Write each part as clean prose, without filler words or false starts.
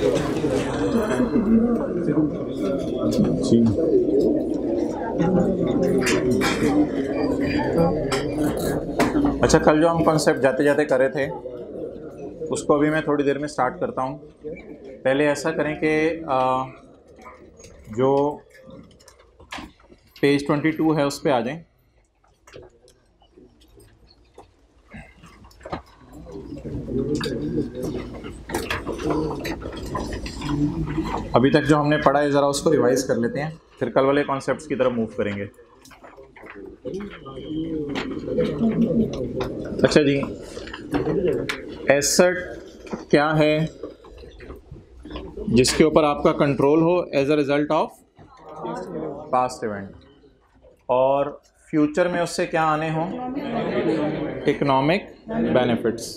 जी अच्छा, कल जो हम कॉन्सेप्ट जाते जाते कर रहे थे उसको अभी मैं थोड़ी देर में स्टार्ट करता हूँ। पहले ऐसा करें कि जो पेज 22 है उस पर आ जाएं। अभी तक जो हमने पढ़ा है ज़रा उसको रिवाइज कर लेते हैं, फिर कल वाले कॉन्सेप्ट्स की तरफ मूव करेंगे। अच्छा जी, एसेट क्या है जिसके ऊपर आपका कंट्रोल हो as a result of past event, और फ्यूचर में उससे क्या आने हों, इकोनॉमिक बेनिफिट्स।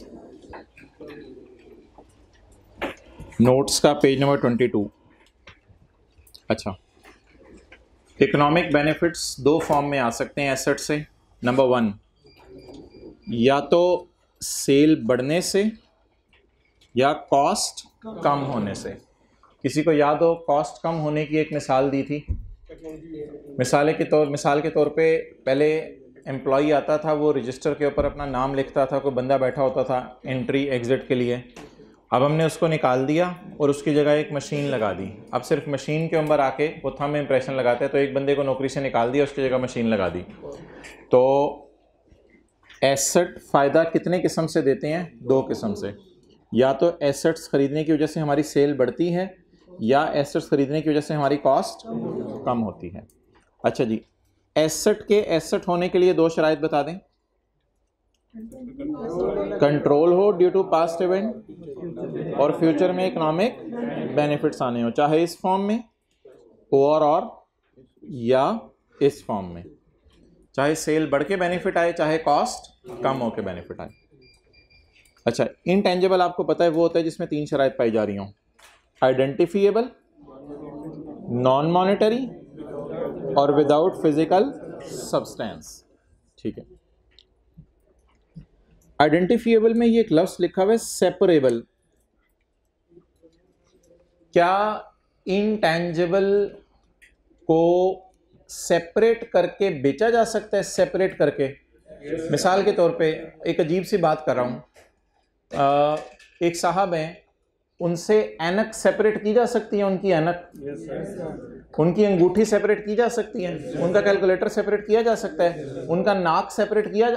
नोट्स का पेज नंबर 22। अच्छा, इकोनॉमिक बेनिफिट्स दो फॉर्म में आ सकते हैं एसेट से। नंबर 1, या तो सेल बढ़ने से या कॉस्ट कम होने से। किसी को याद हो कॉस्ट कम होने की एक मिसाल दी थी? मिसाल के तौर पे पहले एम्प्लॉई आता था, वो रजिस्टर के ऊपर अपना नाम लिखता था, कोई बंदा बैठा होता था एंट्री एग्जिट के लिए। अब हमने उसको निकाल दिया और उसकी जगह एक मशीन लगा दी। अब सिर्फ मशीन के ऊपर आके वो थंब इम्प्रेशन लगाते हैं, तो एक बंदे को नौकरी से निकाल दिया, उसकी जगह मशीन लगा दी। तो एसेट फ़ायदा कितने किस्म से देते हैं? 2 किस्म से। या तो एसेट्स ख़रीदने की वजह से हमारी सेल बढ़ती है, या एसेट्स ख़रीदने की वजह से हमारी कॉस्ट कम होती है। अच्छा जी, एसेट के एसेट होने के लिए 2 शराइत बता दें। कंट्रोल हो ड्यू टू पास्ट इवेंट, और फ्यूचर में इकोनॉमिक बेनिफिट्स आने हो, चाहे इस फॉर्म में और या इस फॉर्म में, चाहे सेल बढ़ के बेनिफिट आए, चाहे कॉस्ट कम होके बेनिफिट आए। अच्छा, इनटेंजिबल आपको पता है वो होता है जिसमें 3 शराइत पाई जा रही हों। आइडेंटिफिएबल, नॉन मॉनेटरी और विदाउट फिजिकल सब्सटेंस। ठीक है, आइडेंटिफिएबल में ये एक लफ्ज लिखा हुआ है सेपरेबल। क्या इनटेंजिबल को सेपरेट करके बेचा जा सकता है? सेपरेट करके, मिसाल के तौर पे एक अजीब सी बात कर रहा हूं, एक साहब हैं, उनसे ऐनक सेपरेट की जा सकती है, उनकी ऐनक, उनकी अंगूठी सेपरेट की जा सकती है, उनका कैलकुलेटर सेपरेट किया जा सकता है, उनका नाक सेपरेट किया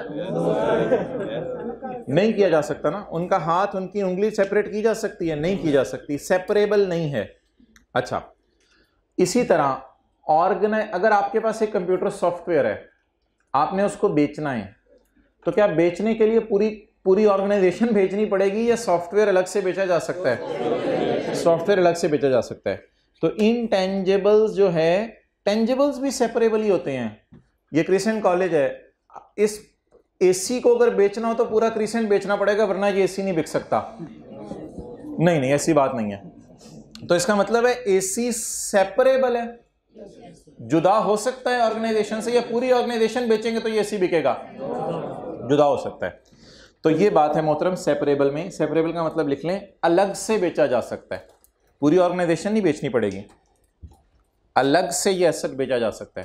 नहीं किया जा सकता ना, उनका हाथ, उनकी उंगली सेपरेट की जा सकती है? नहीं की जा सकती, सेपरेबल नहीं है। अच्छा, इसी तरह अगर आपके पास एक कंप्यूटर सॉफ्टवेयर है, आपने उसको बेचना है, तो क्या बेचने के लिए पूरी ऑर्गेनाइजेशन बेचनी पड़ेगी, या सॉफ्टवेयर अलग से बेचा जा सकता है? सॉफ्टवेयर अलग से बेचा जा सकता है। तो इनटेंजिबल्स जो है, टेंजिबल्स भी सेपरेबल ही होते हैं। ये क्रिसेंट कॉलेज है, इस एसी को अगर बेचना हो तो पूरा क्रिसेंट बेचना पड़ेगा, वरना ये एसी नहीं बिक सकता। नहीं, ऐसी बात नहीं है। तो इसका मतलब है एसी सेपरेबल है, जुदा हो सकता है ऑर्गेनाइजेशन से, या पूरी ऑर्गेनाइजेशन बेचेंगे तो ये एसी बिकेगा? जुदा हो सकता है। तो ये बात है मोहतरम सेपरेबल में। सेपरेबल का मतलब लिख लें, अलग से बेचा जा सकता है, पूरी ऑर्गेनाइजेशन नहीं बेचनी पड़ेगी, अलग से ये एसेट बेचा जा सकता है।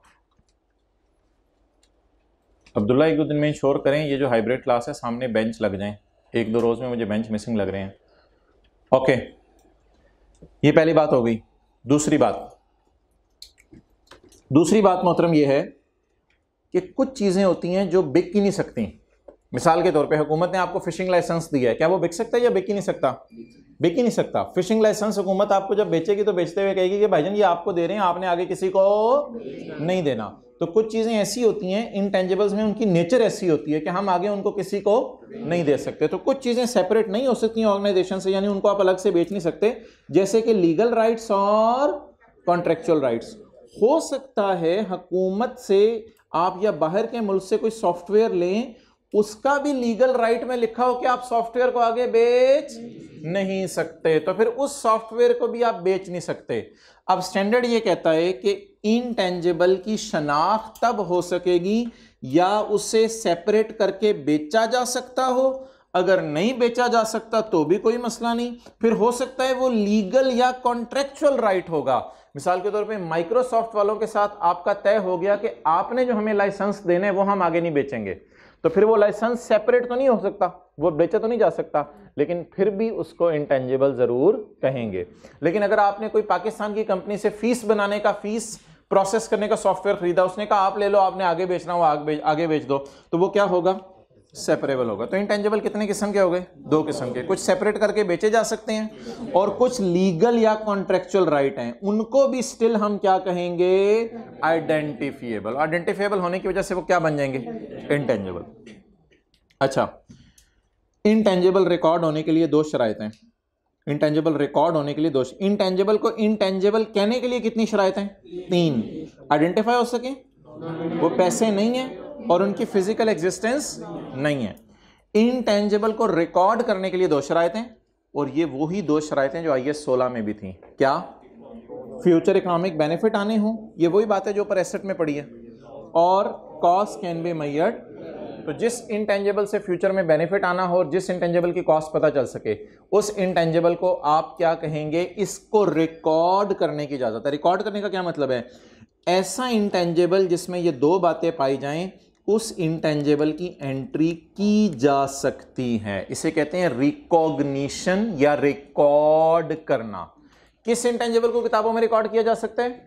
अब्दुल्ला, 1-2 दिन में इंश्योर करें ये जो हाइब्रिड क्लास है सामने बेंच लग जाएं, 1-2 रोज में मुझे बेंच मिसिंग लग रहे हैं। ओके, ये पहली बात हो गई। दूसरी बात मोहतरम ये है कि कुछ चीजें होती हैं जो बिक ही नहीं सकती। मिसाल के तौर पे हुकूमत ने आपको फिशिंग लाइसेंस दिया है, क्या वो बिक सकता है या बिक ही नहीं सकता? बिक ही नहीं सकता। फिशिंग लाइसेंस हुकूमत आपको जब बेचेगी तो बेचते हुए कहेगी कि भाईजान ये आपको दे रहे हैं, आपने आगे किसी को नहीं देना। तो कुछ चीजें ऐसी होती हैं इनटेंजिबल्स में, उनकी नेचर ऐसी होती है कि हम आगे उनको किसी को नहीं दे सकते। तो कुछ चीजें सेपरेट नहीं हो सकती ऑर्गेनाइजेशन से, यानी उनको आप अलग से बेच नहीं सकते, जैसे कि लीगल राइट्स और कॉन्ट्रेक्चुअल राइट्स। हो सकता है हुकूमत से आप या बाहर के मुल्क से कोई सॉफ्टवेयर लें, उसका भी लीगल राइट में लिखा हो कि आप सॉफ्टवेयर को आगे बेच नहीं सकते, तो फिर उस सॉफ्टवेयर को भी आप बेच नहीं सकते। अब स्टैंडर्ड ये कहता है कि इनटेंजिबल की शनाख्त तब हो सकेगी या उसे सेपरेट करके बेचा जा सकता हो, अगर नहीं बेचा जा सकता तो भी कोई मसला नहीं, फिर हो सकता है वो लीगल या कॉन्ट्रेक्चुअल राइट होगा। मिसाल के तौर पे माइक्रोसॉफ्ट वालों के साथ आपका तय हो गया कि आपने जो हमें लाइसेंस देने हैं वो हम आगे नहीं बेचेंगे, तो फिर वो लाइसेंस सेपरेट तो नहीं हो सकता, वो बेचा तो नहीं जा सकता, लेकिन फिर भी उसको इंटेंजिबल जरूर कहेंगे। लेकिन अगर आपने कोई पाकिस्तान की कंपनी से फीस बनाने का, फीस प्रोसेस करने का सॉफ्टवेयर खरीदा, उसने कहा आप ले लो, आपने आगे बेचना हो आगे बेच दो, तो वो क्या होगा? सेपरेबल होगा। तो इंटेंजिबल कितने किस्म के हो गए? 2 किस्म के। कुछ सेपरेट करके बेचे जा सकते हैं और कुछ लीगल या कॉन्ट्रेक्चुअल राइट हैं, उनको भी स्टिल हम क्या कहेंगे? आइडेंटिफिएबल। आइडेंटिफिएबल होने की वजह से वो क्या बन जाएंगे? इंटेंजिबल। अच्छा, इंटेंजिबल रिकॉर्ड होने के लिए 2 शराइत हैं। इंटेंजिबल रिकॉर्ड होने के लिए 2। इंटेंजिबल को इंटेंजिबल कहने के लिए कितनी शराइत हैं? 3। आइडेंटिफाई हो सके, वो पैसे नहीं है और उनकी फिजिकल एग्जिस्टेंस नहीं है। इंटेंजिबल को रिकॉर्ड करने के लिए 2 शराइतें, और ये वही 2 शराइतें जो IAS 16 में भी थी। क्या? फ्यूचर इकोनॉमिक बेनिफिट आने हों, ये वही बात है जो ऊपर एसेट में पड़ी है, और कॉस्ट कैन बी मेजर्ड। तो जिस इंटेंजिबल से फ्यूचर में बेनिफिट आना हो और जिस इंटेंजिबल की कॉस्ट पता चल सके, उस इंटेंजिबल को आप क्या कहेंगे? इसको रिकॉर्ड करने की इजाजत है। रिकॉर्ड करने का क्या मतलब है? ऐसा इंटेंजिबल जिसमें ये 2 बातें पाई जाएं, उस इंटेंजिबल की एंट्री की जा सकती है। इसे कहते हैं रिकॉग्निशन या रिकॉर्ड करना। किस इंटेंजिबल को किताबों में रिकॉर्ड किया जा सकता है?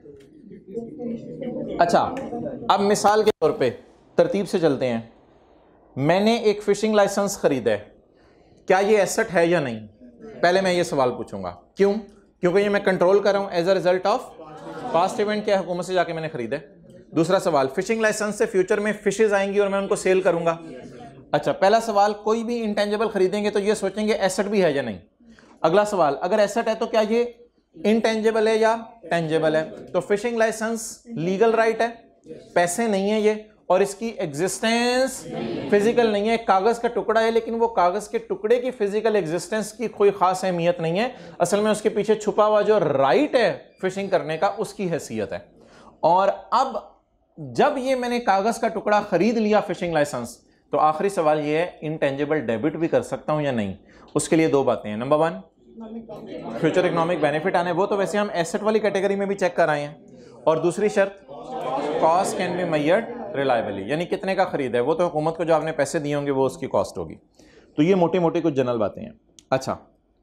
अच्छा, अब मिसाल के तौर पे तरतीब से चलते हैं। मैंने एक फिशिंग लाइसेंस खरीदा है, क्या ये एसेट है या नहीं? पहले मैं ये सवाल पूछूंगा। क्यों? क्योंकि ये मैं कंट्रोल कर रहा हूं as a result of past event क्या है, हुकूमत से जाके मैंने खरीदा है। दूसरा सवाल, फिशिंग लाइसेंस से फ्यूचर में फिशेज आएंगी और मैं उनको सेल करूंगा। अच्छा, पहला सवाल, कोई भी इंटेंजिबल खरीदेंगे तो ये सोचेंगे एसेट भी है या नहीं। अगला सवाल, अगर एसेट है तो क्या ये इंटेंजिबल है या टेंजिबल है? तो फिशिंग लाइसेंस लीगल राइट है, पैसे नहीं है ये, और इसकी एग्जिस्टेंस फिजिकल नहीं है, कागज का टुकड़ा है, लेकिन वो कागज के टुकड़े की फिजिकल एग्जिस्टेंस की कोई खास अहमियत नहीं है। असल में उसके पीछे छुपा हुआ जो राइट है फिशिंग करने का, उसकी हैसियत है। और अब जब ये मैंने कागज का टुकड़ा खरीद लिया फिशिंग लाइसेंस, तो आखिरी सवाल ये है, इंटेंजिबल डेबिट भी कर सकता हूं या नहीं? उसके लिए 2 बातें हैं। नंबर 1, फ्यूचर इकोनॉमिक बेनिफिट आने, वो तो वैसे हम एसेट वाली कैटेगरी में भी चेक कर आए हैं। और दूसरी शर्त, cost can be measured reliably, यानी कितने का खरीद है, वो तो हुकूमत को जो आपने पैसे दिए होंगे वो उसकी कॉस्ट होगी। तो ये मोटी मोटी कुछ जनरल बातें हैं। अच्छा,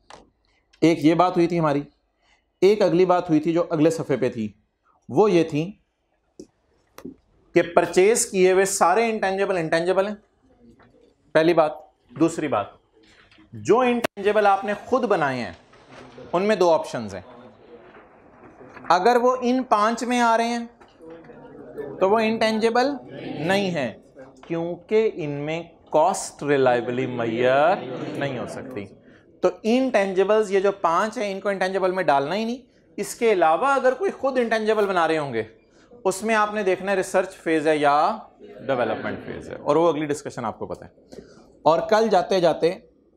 एक ये बात हुई थी हमारी, एक अगली बात हुई थी जो अगले सफ़े पे थी, वो ये थी कि परचेज किए हुए सारे इंटेंजिबल हैं, पहली बात। दूसरी बात, जो इंटेंजिबल आपने खुद बनाए हैं उनमें 2 ऑप्शंस हैं। अगर वो इन 5 में आ रहे हैं तो वो इंटेंजिबल नहीं है, क्योंकि इनमें कॉस्ट रिलायबली मेजर नहीं हो सकती। तो इंटेंजिबल्स ये जो 5 हैं, इनको इंटेंजिबल में डालना ही नहीं। इसके अलावा अगर कोई खुद इंटेंजिबल बना रहे होंगे, उसमें आपने देखना है रिसर्च फेज है या डेवलपमेंट फेज है, और वो अगली डिस्कशन आपको पता है। और कल जाते जाते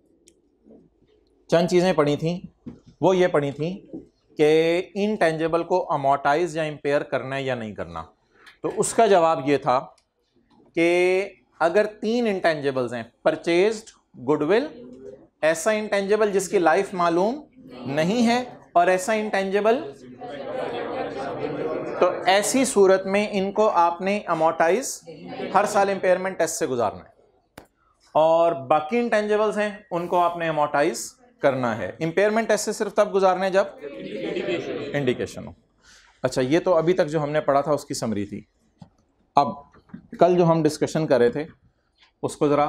चंद चीजें पढ़ी थी, वो ये पढ़ी थी कि इनटेंजिबल को अमोर्टाइज या इंपेयर करना है या नहीं करना। तो उसका जवाब ये था कि अगर 3 इंटेंजिबल्स हैं, परचेज्ड, गुडविल, ऐसा इंटेंजिबल जिसकी लाइफ मालूम नहीं है, और ऐसा इंटेंजिबल, तो ऐसी सूरत में इनको आपने अमोर्टाइज हर साल इंपेयरमेंट टेस्ट से गुजारना है, और बाकी इंटेंजिबल्स हैं उनको आपने अमोर्टाइज करना है। इंपेयरमेंट टेस्ट से सिर्फ तब गुजारना है जब इंडिकेशन हो। अच्छा, ये तो अभी तक जो हमने पढ़ा था उसकी समरी थी। अब कल जो हम डिस्कशन कर रहे थे उसको जरा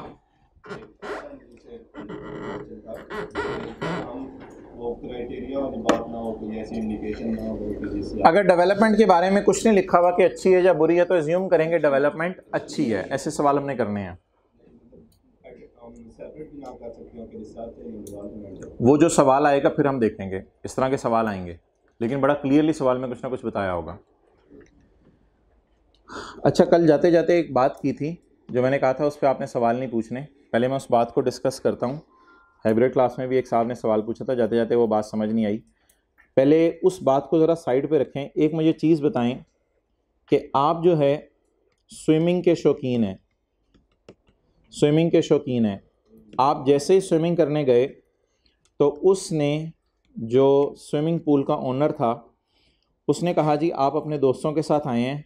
अगर डेवलपमेंट के बारे में कुछ नहीं लिखा हुआ कि अच्छी है या बुरी है, तो एज्यूम करेंगे डेवलपमेंट अच्छी है। ऐसे सवाल हमने करने हैं। वो जो सवाल आएगा फिर हम देखेंगे, इस तरह के सवाल आएंगे, लेकिन बड़ा क्लियरली सवाल में कुछ ना कुछ बताया होगा। अच्छा, कल जाते जाते एक बात की थी जो मैंने कहा था उस पर आपने सवाल नहीं पूछने, पहले मैं उस बात को डिस्कस करता हूँ। हाइब्रिड क्लास में भी एक साहब ने सवाल पूछा था, जाते जाते वो बात समझ नहीं आई। पहले उस बात को ज़रा साइड पे रखें। एक मुझे चीज़ बताएं कि आप जो है स्विमिंग के शौकीन हैं, आप जैसे ही स्विमिंग करने गए तो उसने, जो स्विमिंग पूल का ओनर था, उसने कहा जी आप अपने दोस्तों के साथ आए हैं,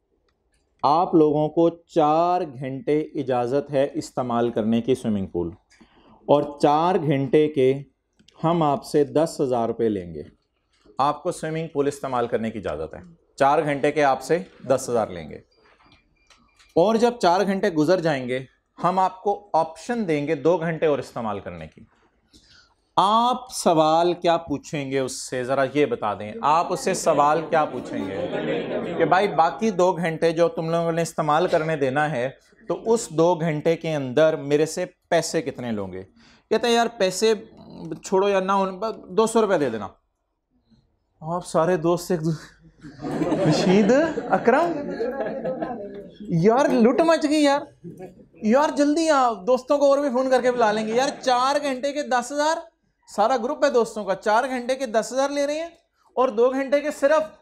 आप लोगों को 4 घंटे इजाज़त है इस्तेमाल करने की स्विमिंग पूल, और 4 घंटे के हम आपसे 10,000 रुपये लेंगे। आपको स्विमिंग पूल इस्तेमाल करने की इजाज़त है, 4 घंटे के आपसे 10,000 लेंगे, और जब 4 घंटे गुजर जाएंगे हम आपको ऑप्शन देंगे 2 घंटे और इस्तेमाल करने की। आप सवाल क्या पूछेंगे उससे, ज़रा ये बता दें, आप उससे सवाल क्या पूछेंगे कि भाई बाकी 2 घंटे जो तुम लोगों ने इस्तेमाल करने देना है, तो उस 2 घंटे के अंदर मेरे से पैसे कितने लोगे? कहते हैं यार पैसे छोड़ो यार, ना 200 रुपये दे देना। आप सारे दोस्त एक रशीद, अकरम, यार लुट मच गई यार, यार जल्दी आओ, दोस्तों को और भी फोन करके बुला लेंगे यार। 4 घंटे के 10,000, सारा ग्रुप है दोस्तों का, 4 घंटे के 10,000 ले रहे हैं, और 2 घंटे के सिर्फ।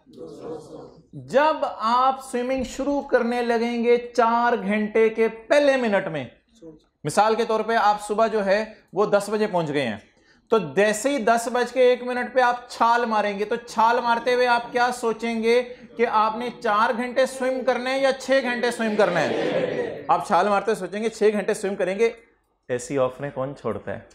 जब आप स्विमिंग शुरू करने लगेंगे 4 घंटे के पहले मिनट में, मिसाल के तौर पे आप सुबह जो है वो 10 बजे पहुंच गए हैं, तो जैसे ही 10:01 पे आप छाल मारेंगे, तो छाल मारते हुए आप क्या सोचेंगे कि आपने 4 घंटे स्विम करने हैं या 6 घंटे स्विम करना है? आप छाल मारते सोचेंगे 6 घंटे स्विम करेंगे। ऐसी ऑफरें कौन छोड़ता है?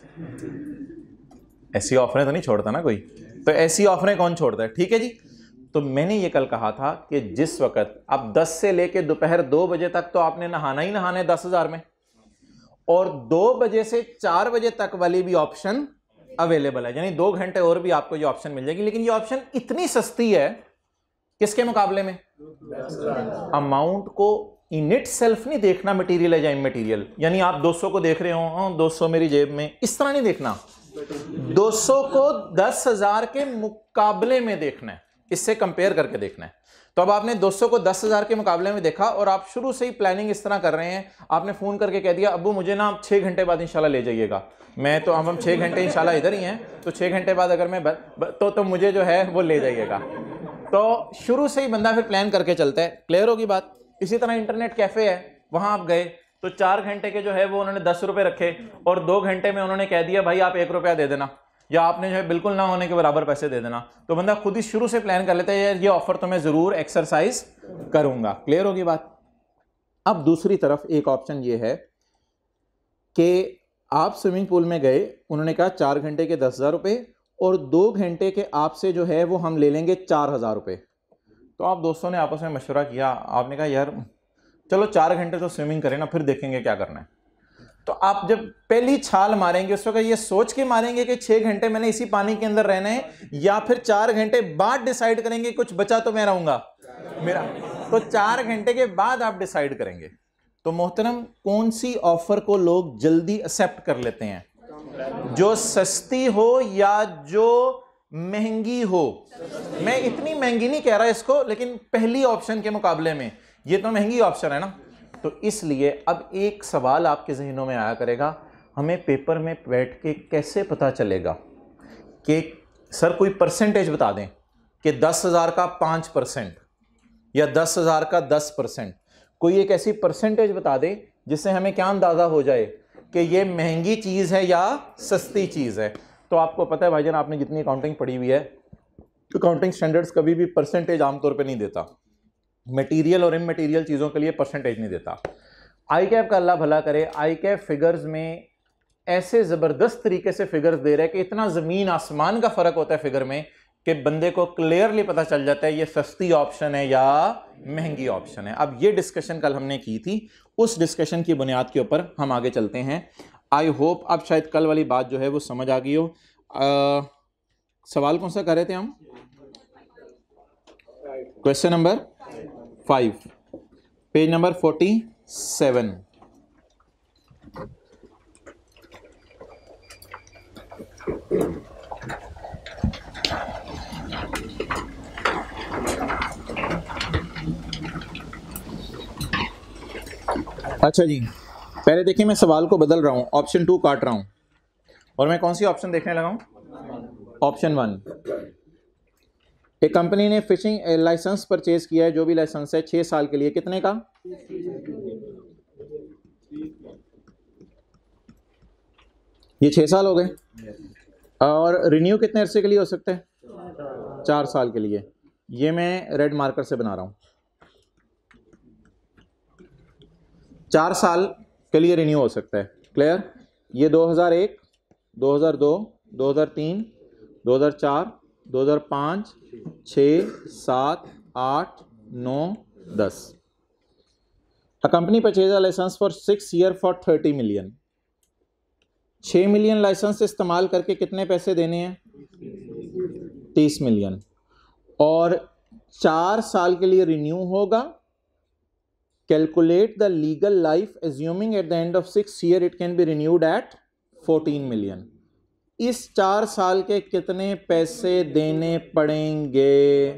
ऐसी ऑफरें तो नहीं छोड़ता ना कोई, तो ऐसी ऑफरें कौन छोड़ता है? ठीक है जी। तो मैंने ये कल कहा था कि जिस वक्त आप 10 से लेके दोपहर 2 बजे तक तो आपने नहाना ही नहाना है 10,000 में, और 2 बजे से 4 बजे तक वाली भी ऑप्शन अवेलेबल है, यानी 2 घंटे और भी आपको ये ऑप्शन मिल जाएगी। लेकिन ये ऑप्शन इतनी सस्ती है किसके मुकाबले में? अमाउंट को इन इट सेल्फ नहीं देखना, मटेरियल है या इमटेरियल, यानी आप 200 को देख रहे हो 200 मेरी जेब में, इस तरह नहीं देखना। 200 को 10,000 के मुकाबले में देखना है, इससे कंपेयर करके देखना है। तो अब आपने 200 को 10,000 के मुकाबले में देखा, और आप शुरू से ही प्लानिंग इस तरह कर रहे हैं, आपने फोन करके कह दिया अब्बू मुझे ना 6 घंटे बाद इंशाल्लाह ले जाइएगा, मैं तो हम 6 घंटे इंशाल्लाह इधर ही हैं, तो 6 घंटे बाद अगर मैं तो मुझे जो है वो ले जाइएगा। तो शुरू से ही बंदा फिर प्लान करके चलता है। क्लियर होगी बात? इसी तरह इंटरनेट कैफे है, वहां आप गए तो 4 घंटे के जो है वो उन्होंने 10 रुपए रखे, और 2 घंटे में उन्होंने कह दिया भाई आप 1 रुपया दे देना, या आपने जो है बिल्कुल ना होने के बराबर पैसे दे देना। तो बंदा खुद ही शुरू से प्लान कर लेता है यार ये ऑफर तो मैं जरूर एक्सरसाइज करूंगा। क्लियर होगी बात? अब दूसरी तरफ एक ऑप्शन ये है कि आप स्विमिंग पूल में गए, उन्होंने कहा 4 घंटे के 10,000 रुपये, और 2 घंटे के आपसे जो है वो हम ले लेंगे 4,000 रुपये। तो आप दोस्तों ने आपस में मशवरा किया, आपने कहा यार चलो 4 घंटे तो स्विमिंग करें ना, फिर देखेंगे क्या करना है। तो आप जब पहली छाल मारेंगे उस वक्त ये सोच के मारेंगे कि 6 घंटे मैंने इसी पानी के अंदर रहना है, या फिर 4 घंटे बाद डिसाइड करेंगे कुछ बचा तो मैं रहूंगा मेरा, तो 4 घंटे के बाद आप डिसाइड करेंगे। तो मोहतरम, कौन सी ऑफर को लोग जल्दी एक्सेप्ट कर लेते हैं? जो सस्ती हो या जो महंगी हो। मैं इतनी महंगी नहीं कह रहा इसको, लेकिन पहली ऑप्शन के मुकाबले में ये तो महंगी ऑप्शन है ना। तो इसलिए अब एक सवाल आपके ज़हनों में आया करेगा, हमें पेपर में बैठ के कैसे पता चलेगा कि सर कोई परसेंटेज बता दें कि 10,000 का 5% या 10,000 का 10%, कोई एक ऐसी परसेंटेज बता दे जिससे हमें क्या अंदाज़ा हो जाए कि ये महंगी चीज़ है या सस्ती चीज़ है। तो आपको पता है भाईजान, आपने जितनी अकाउंटिंग पढ़ी हुई है, अकाउंटिंग स्टैंडर्ड्स कभी भी परसेंटेज आमतौर पे नहीं देता, मटेरियल और इमटेरियल चीज़ों के लिए परसेंटेज नहीं देता। आई कैप का अल्लाह भला करे, आई कैप फिगर्स में ऐसे ज़बरदस्त तरीके से फिगर्स दे रहे हैं कि इतना ज़मीन आसमान का फ़र्क होता है फिगर में कि बंदे को क्लियरली पता चल जाता है ये सस्ती ऑप्शन है या महंगी ऑप्शन है। अब ये डिस्कशन कल हमने की थी, उस डिस्कशन की बुनियाद के ऊपर हम आगे चलते हैं। आई होप अब शायद कल वाली बात जो है वो समझ आ गई हो। सवाल कौन सा कर रहे थे हम? Question number 5, page number 47। अच्छा जी, पहले देखिए मैं सवाल को बदल रहा हूं, ऑप्शन 2 काट रहा हूं, और मैं कौन सी ऑप्शन देखने लगा हूं? ऑप्शन 1। एक कंपनी ने फिशिंग लाइसेंस परचेज किया है, जो भी लाइसेंस है 6 साल के लिए, कितने का? ये 6 साल हो गए। और रिन्यू कितने अरसे के लिए हो सकता है? 4 साल के लिए। ये मैं रेड मार्कर से बना रहा हूं। 4 साल के लिए रिन्यू हो सकता है। क्लियर? ये 2001, 2002, 2003, 2004, 2005, 6, 7, 8, 9, 10। A company purchased a license for 6 years for 30 million। 6 million license इस्तेमाल करके कितने पैसे देने हैं? 30 मिलियन। और 4 साल के लिए रिन्यू होगा। Calculate the legal life assuming at the end of 6 year it can be renewed at 14 million. इस 4 साल के कितने पैसे देने पड़ेंगे?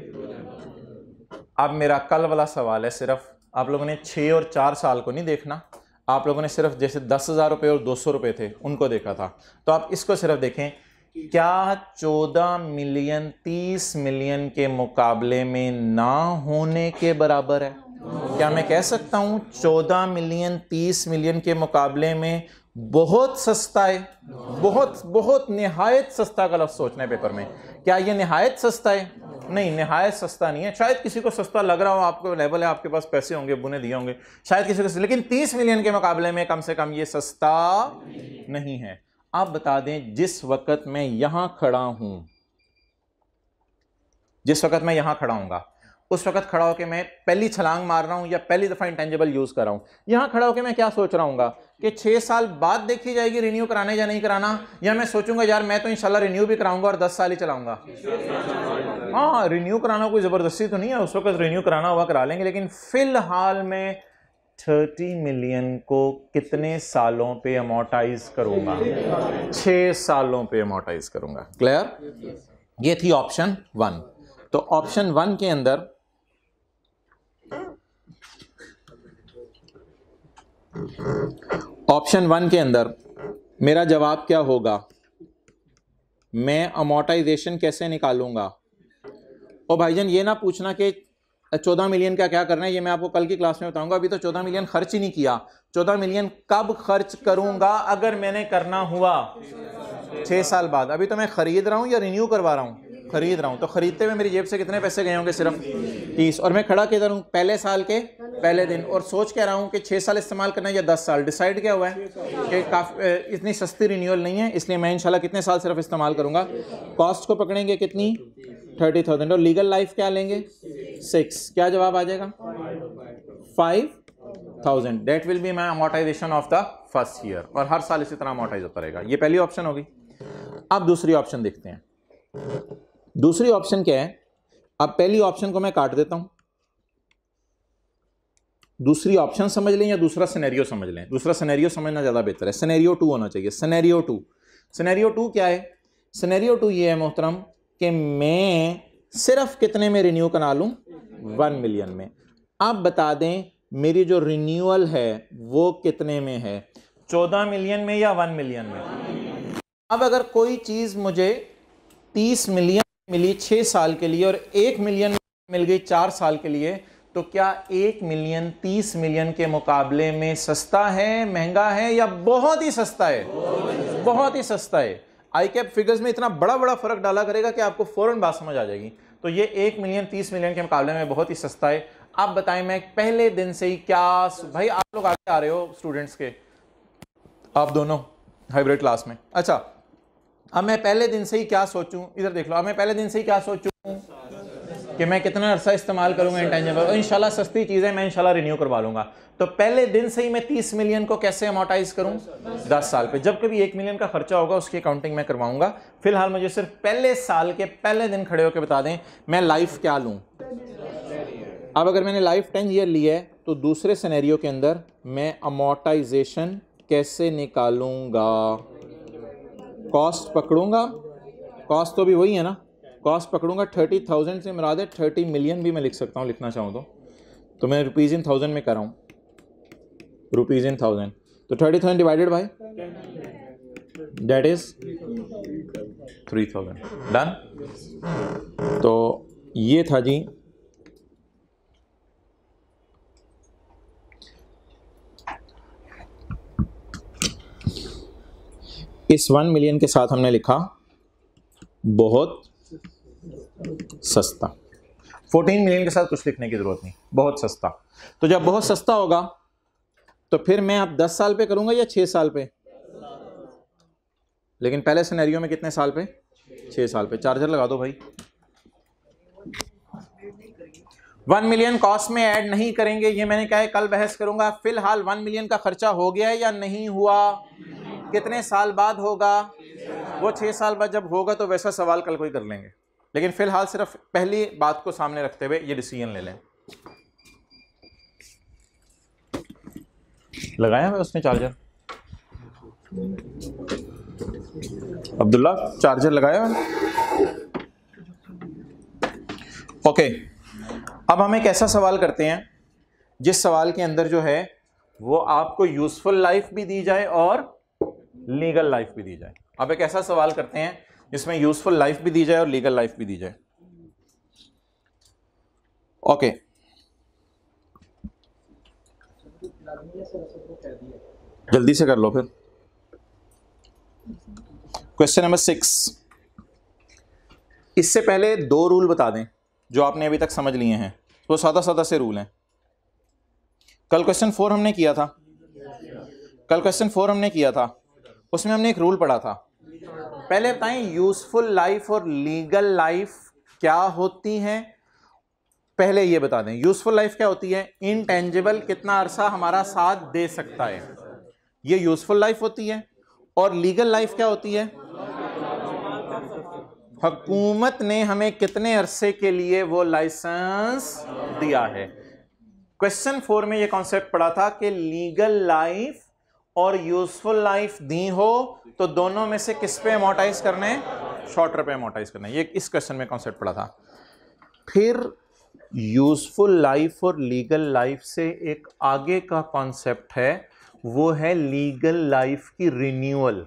अब मेरा कल वाला सवाल है, सिर्फ आप लोगों ने 6 और 4 साल को नहीं देखना, आप लोगों ने सिर्फ जैसे 10,000 रुपये और 200 रुपये थे उनको देखा था। तो आप इसको सिर्फ देखें, क्या 14 मिलियन 30 मिलियन के मुकाबले में ना होने के बराबर है? क्या मैं कह सकता हूं 14 मिलियन 30 मिलियन के मुकाबले में बहुत सस्ता है? बहुत बहुत निहायत सस्ता का लफ्ज़ सोचना है पेपर में। क्या ये निहायत सस्ता है? नहीं, निहायत सस्ता नहीं है। शायद किसी को सस्ता लग रहा हो, आपको लेवल है, आपके पास पैसे होंगे, बुने दिए होंगे, शायद किसी को, लेकिन 30 मिलियन के मुकाबले में कम से कम ये सस्ता नहीं है। आप बता दें, जिस वक्त मैं यहां खड़ा हूं, जिस वक्त मैं यहां खड़ा हूंगा, उस वक्त खड़ा होकर मैं पहली छलांग मार रहा हूं या पहली दफा इंटेंजिबल यूज कर रहा हूं, यहां खड़ा होकर मैं क्या सोच रहा हूंगा कि 6 साल बाद देखी जाएगी रिन्यू कराने या नहीं कराना, या मैं सोचूंगा यार मैं तो इंशाल्लाह रिन्यू भी कराऊंगा और 10 साल ही चलाऊंगा। हाँ, रिन्यू कराना कोई जबरदस्ती तो नहीं है, उस वक्त रिन्यू कराना हुआ करा लेंगे, लेकिन फिलहाल मैं 30 मिलियन को कितने सालों पे अमोर्टाइज करूंगा? 6 सालों पे अमोर्टाइज करूंगा। क्लियर? ये थी ऑप्शन 1। तो ऑप्शन 1 के अंदर मेरा जवाब क्या होगा? मैं अमोर्टाइजेशन कैसे निकालूंगा? ओ भाईजान, ये ना पूछना कि 14 मिलियन का क्या करना है, ये मैं आपको कल की क्लास में बताऊंगा। अभी तो 14 मिलियन खर्च ही नहीं किया। 14 मिलियन कब खर्च करूंगा? अगर मैंने करना हुआ 6 साल बाद। अभी तो मैं खरीद रहा हूं या रिन्यू करवा रहा हूं? खरीद रहा हूं। तो खरीदते हुए मेरी जेब से कितने पैसे गए होंगे? सिर्फ 30। और मैं खड़ा किधर हूं? पहले साल के पहले दिन। और सोच कह रहा हूं कि 6 साल इस्तेमाल करना है या 10 साल। डिसाइड क्या हुआ है कि काफी इतनी सस्ती रिन्यूअल नहीं है, इसलिए मैं इंशाल्लाह कितने साल सिर्फ इस्तेमाल करूंगा। कॉस्ट को पकड़ेंगे कितनी? 30,000। और लीगल लाइफ क्या लेंगे? 6। क्या जवाब आ जाएगा? 5,000। That will be my amortization of the first year. और हर साल इसी तरह अमोर्टाइज होता रहेगा। ये पहली ऑप्शन होगी। अब दूसरी ऑप्शन देखते हैं। दूसरी ऑप्शन क्या है? अब पहली ऑप्शन को मैं काट देता हूं। दूसरी ऑप्शन समझ लें या दूसरा सिनेरियो समझ लें? दूसरा सिनेरियो समझना ज्यादा बेहतर है। सिनेरियो 2 होना चाहिए। सिनेरियो 2। सिनेरियो 2 क्या है? सिनेरियो 2 ये है मोहतरम कि मैं सिर्फ कितने में रिन्यू करा लूं? 1 मिलियन में। अब बता दें मेरी जो रिन्यूअल है वो कितने में है? 14 मिलियन में या 1 मिलियन में? अब अगर कोई चीज मुझे 30 मिलियन मिली 6 साल के लिए और 1 मिलियन मिल गई 4 साल के लिए, तो क्या 1 मिलियन 30 मिलियन के मुकाबले में सस्ता है, महंगा है, या बहुत ही सस्ता है? बहुत ही सस्ता है। आई कैप फिगर्स में इतना बड़ा बड़ा फर्क डाला करेगा कि आपको फौरन बात समझ आ जाएगी। तो ये 1 मिलियन 30 मिलियन के मुकाबले में बहुत ही सस्ता है। आप बताएं, मैं पहले दिन से ही क्या, भाई आप लोग आगे आ रहे हो स्टूडेंट्स के, आप दोनों हाइब्रिड क्लास में। अच्छा, अब मैं पहले दिन से ही क्या सोचूं? इधर देख लो। अब मैं पहले दिन से ही क्या सोचूं कि मैं कितना अरसा इस्तेमाल करूंगा इंटेंजिबल, और इंशाल्लाह सस्ती चीजें मैं इंशाल्लाह रिन्यू करवा लूंगा। तो पहले दिन से ही मैं 30 मिलियन को कैसे अमोर्टाइज करूं? 10 साल पे। जब कभी 1 मिलियन का खर्चा होगा उसकी अकाउंटिंग मैं करवाऊंगा। फिलहाल मुझे सिर्फ पहले साल के पहले दिन खड़े होकर बता दें मैं लाइफ क्या लूं। अब अगर मैंने लाइफ 10 ईयर लिया है तो दूसरे सिनेरियो के अंदर मैं अमोर्टाइजेशन कैसे निकालूंगा? कॉस्ट पकड़ूंगा। कॉस्ट तो भी वही है ना, कॉस्ट पकड़ूंगा। 30,000 से मुराद है 30 मिलियन भी मैं लिख सकता हूँ, लिखना चाहूँ तो मैं रुपीज़ इन 1000 में कर रहा हूँ, रुपीज़ इन 1000। तो 30,000 divided by that is 3,000। Done. तो ये था जी इस 1 मिलियन के साथ हमने लिखा बहुत सस्ता। 14 मिलियन के साथ कुछ लिखने की जरूरत नहीं, बहुत सस्ता। तो जब बहुत सस्ता होगा तो फिर मैं अब 10 साल पे करूंगा या 6 साल पे? लेकिन पहले सिनेरियो में कितने साल पे? 6 साल पे। चार्जर लगा दो भाई। 1 मिलियन कॉस्ट में ऐड नहीं करेंगे, ये मैंने कहा है कल बहस करूंगा। फिलहाल 1 मिलियन का खर्चा हो गया है या नहीं हुआ? कितने साल बाद होगा? वो 6 साल बाद जब होगा तो वैसा सवाल कल कोई कर लेंगे, लेकिन फिलहाल सिर्फ पहली बात को सामने रखते हुए ये डिसीजन ले लें। लगाया हुआ उसने चार्जर? अब्दुल्ला चार्जर लगाया हुआ? ओके, अब हम एक ऐसा सवाल करते हैं जिस सवाल के अंदर जो है वो आपको यूजफुल लाइफ भी दी जाए और लीगल लाइफ भी दी जाए। अब एक ऐसा सवाल करते हैं जिसमें यूजफुल लाइफ भी दी जाए और लीगल लाइफ भी दी जाए। ओके, जल्दी से कर लो फिर। Question number 6। इससे पहले 2 रूल बता दें जो आपने अभी तक समझ लिए हैं। वो सादा सादा से रूल हैं। कल क्वेश्चन 4 हमने किया था, उसमें हमने एक रूल पढ़ा था। पहले बताएं यूजफुल लाइफ और लीगल लाइफ क्या होती हैं। पहले ये बता दें यूजफुल लाइफ क्या होती है? इनटेंजिबल, कितना अरसा हमारा साथ दे सकता है, ये यूजफुल लाइफ होती है। और लीगल लाइफ क्या होती है? हुकूमत ने हमें कितने अरसे के लिए वो लाइसेंस दिया है। क्वेश्चन 4 में ये कॉन्सेप्ट पढ़ा था कि लीगल लाइफ और यूजफुल लाइफ दी हो तो दोनों में से किस पे अमोर्टाइज करने? शॉर्टर पे अमोर्टाइज करना। ये इस क्वेश्चन में कॉन्सेप्ट पढ़ा था। फिर यूजफुल लाइफ और लीगल लाइफ से एक आगे का कॉन्सेप्ट है, वो है लीगल लाइफ की रिन्यूअल।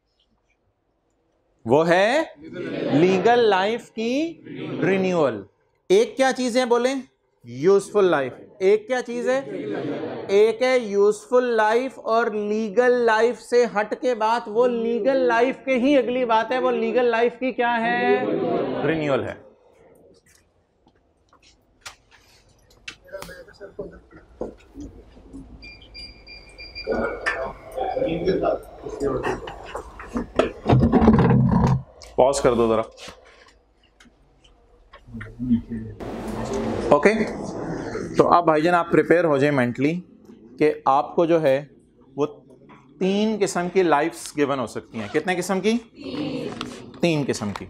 वो है लीगल लाइफ की रिन्यूअल। एक क्या चीज है बोले? Useful life. एक क्या चीज है? एक है यूजफुल लाइफ, और लीगल लाइफ से हट के बात वो लीगल लाइफ के ही अगली बात है, वो लीगल लाइफ की क्या है? रिन्यूअल है। पॉज कर दो जरा। ओके, तो अब भाईजान आप प्रिपेयर हो जाए मेंटली कि आपको जो है वो 3 किस्म की लाइफ्स गिवन हो सकती हैं। कितने किस्म की? 3 किस्म की।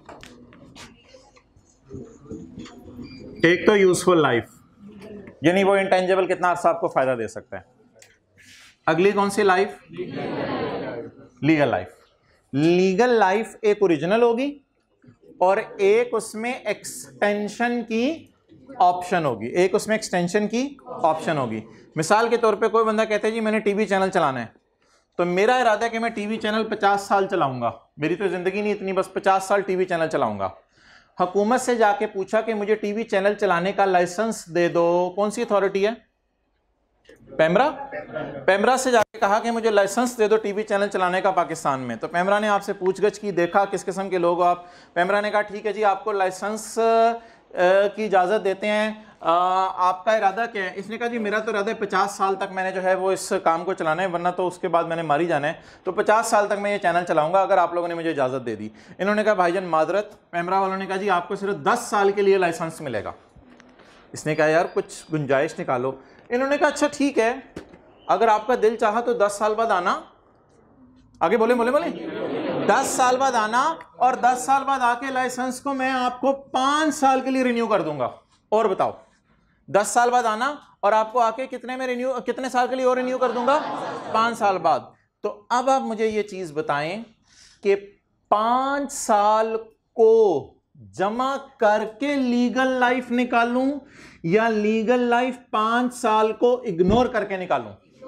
एक तो यूजफुल लाइफ, यानी वो इंटेंजिबल, कितना अर्सा आपको फायदा दे सकता है। अगली कौन सी life? Legal life. Legal life एक ओरिजिनल होगी और एक उसमें एक्सटेंशन की ऑप्शन होगी। एक उसमें एक्सटेंशन की ऑप्शन होगी। मिसाल के तौर पे कोई बंदा कहता है जी मैंने टीवी चैनल चलाना है, तो मेरा इरादा है कि मैं टीवी चैनल 50 साल चलाऊंगा, मेरी तो जिंदगी नहीं इतनी, बस 50 साल टीवी चैनल चलाऊंगा। हुकूमत से जाके पूछा कि मुझे टीवी चैनल चलाने का लाइसेंस दे दो। कौन सी अथॉरिटी है? पेमरा। पेमरा से जाके कहा कि मुझे लाइसेंस दे दो टीवी चैनल चलाने का पाकिस्तान में। तो पेमरा ने आपसे पूछगछ की, देखा किस किस्म के लोग हो आप। पेमरा ने कहा ठीक है जी, आपको लाइसेंस की इजाज़त देते हैं, आपका इरादा क्या है? इसने कहा जी मेरा तो इरादा है 50 साल तक मैंने जो है वो इस काम को चलाना है, वरना तो उसके बाद मैंने मारी जाना है, तो 50 साल तक मैं ये चैनल चलाऊंगा अगर आप लोगों ने मुझे इजाज़त दे दी। इन्होंने कहा भाईजान माजरत। पेमरा वालों ने कहा जी आपको सिर्फ 10 साल के लिए लाइसेंस मिलेगा। इसने कहा यार कुछ गुंजाइश निकालो। इन्होंने कहा अच्छा ठीक है, अगर आपका दिल चाहा तो 10 साल बाद आना। आगे बोले 10 साल बाद आना, और 10 साल बाद आके लाइसेंस को मैं आपको 5 साल के लिए रिन्यू कर दूंगा। और बताओ, 10 साल बाद आना और आपको आके कितने साल के लिए और रिन्यू कर दूंगा? 5 साल बाद। तो अब आप मुझे ये चीज बताएं कि 5 साल को जमा करके लीगल लाइफ निकालूं या लीगल लाइफ 5 साल को इग्नोर करके निकालूं?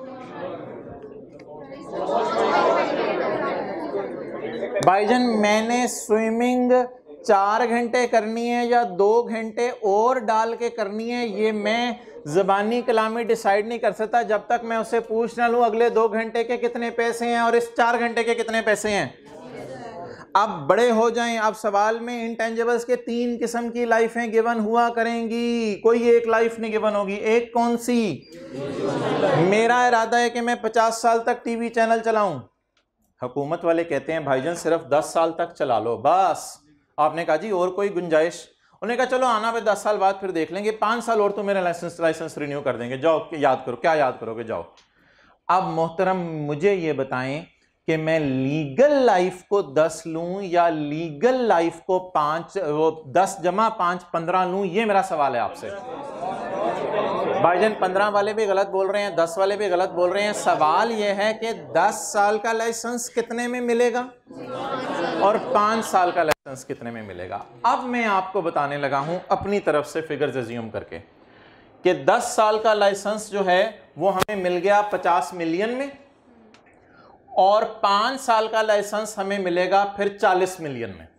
भाईजान मैंने स्विमिंग 4 घंटे करनी है या 2 घंटे और डाल के करनी है, ये मैं ज़बानी कलामी डिसाइड नहीं कर सकता जब तक मैं उससे पूछ ना लूं अगले 2 घंटे के कितने पैसे हैं और इस 4 घंटे के कितने पैसे हैं। अब बड़े हो जाएं, अब सवाल में इंटेंजिबल्स के 3 किस्म की लाइफें गिवन हुआ करेंगी, कोई एक लाइफ नहीं गिवन होगी। एक कौन सी? मेरा इरादा है कि मैं 50 साल तक टीवी चैनल चलाऊं। हुकूमत वाले कहते हैं भाईजान सिर्फ 10 साल तक चला लो बस। आपने कहा जी और कोई गुंजाइश? उन्होंने कहा चलो आना पे 10 साल बाद फिर देख लेंगे, 5 साल और तो मेरा लाइसेंस रिन्यू कर देंगे, जाओ याद करो। क्या याद करोगे? जाओ। अब मोहतरम मुझे ये बताएं कि मैं लीगल लाइफ को 10 लूं या लीगल लाइफ को 10 जमा 5 15 लूं? ये मेरा सवाल है आपसे। भाईजान 15 वाले भी गलत बोल रहे हैं, 10 वाले भी गलत बोल रहे हैं। सवाल यह है कि 10 साल का लाइसेंस कितने में मिलेगा और 5 साल का लाइसेंस कितने में मिलेगा। अब मैं आपको बताने लगा हूं अपनी तरफ से फिगर्स अज्यूम करके कि 10 साल का लाइसेंस जो है वो हमें मिल गया 50 मिलियन में, और 5 साल का लाइसेंस हमें मिलेगा फिर 40 मिलियन में।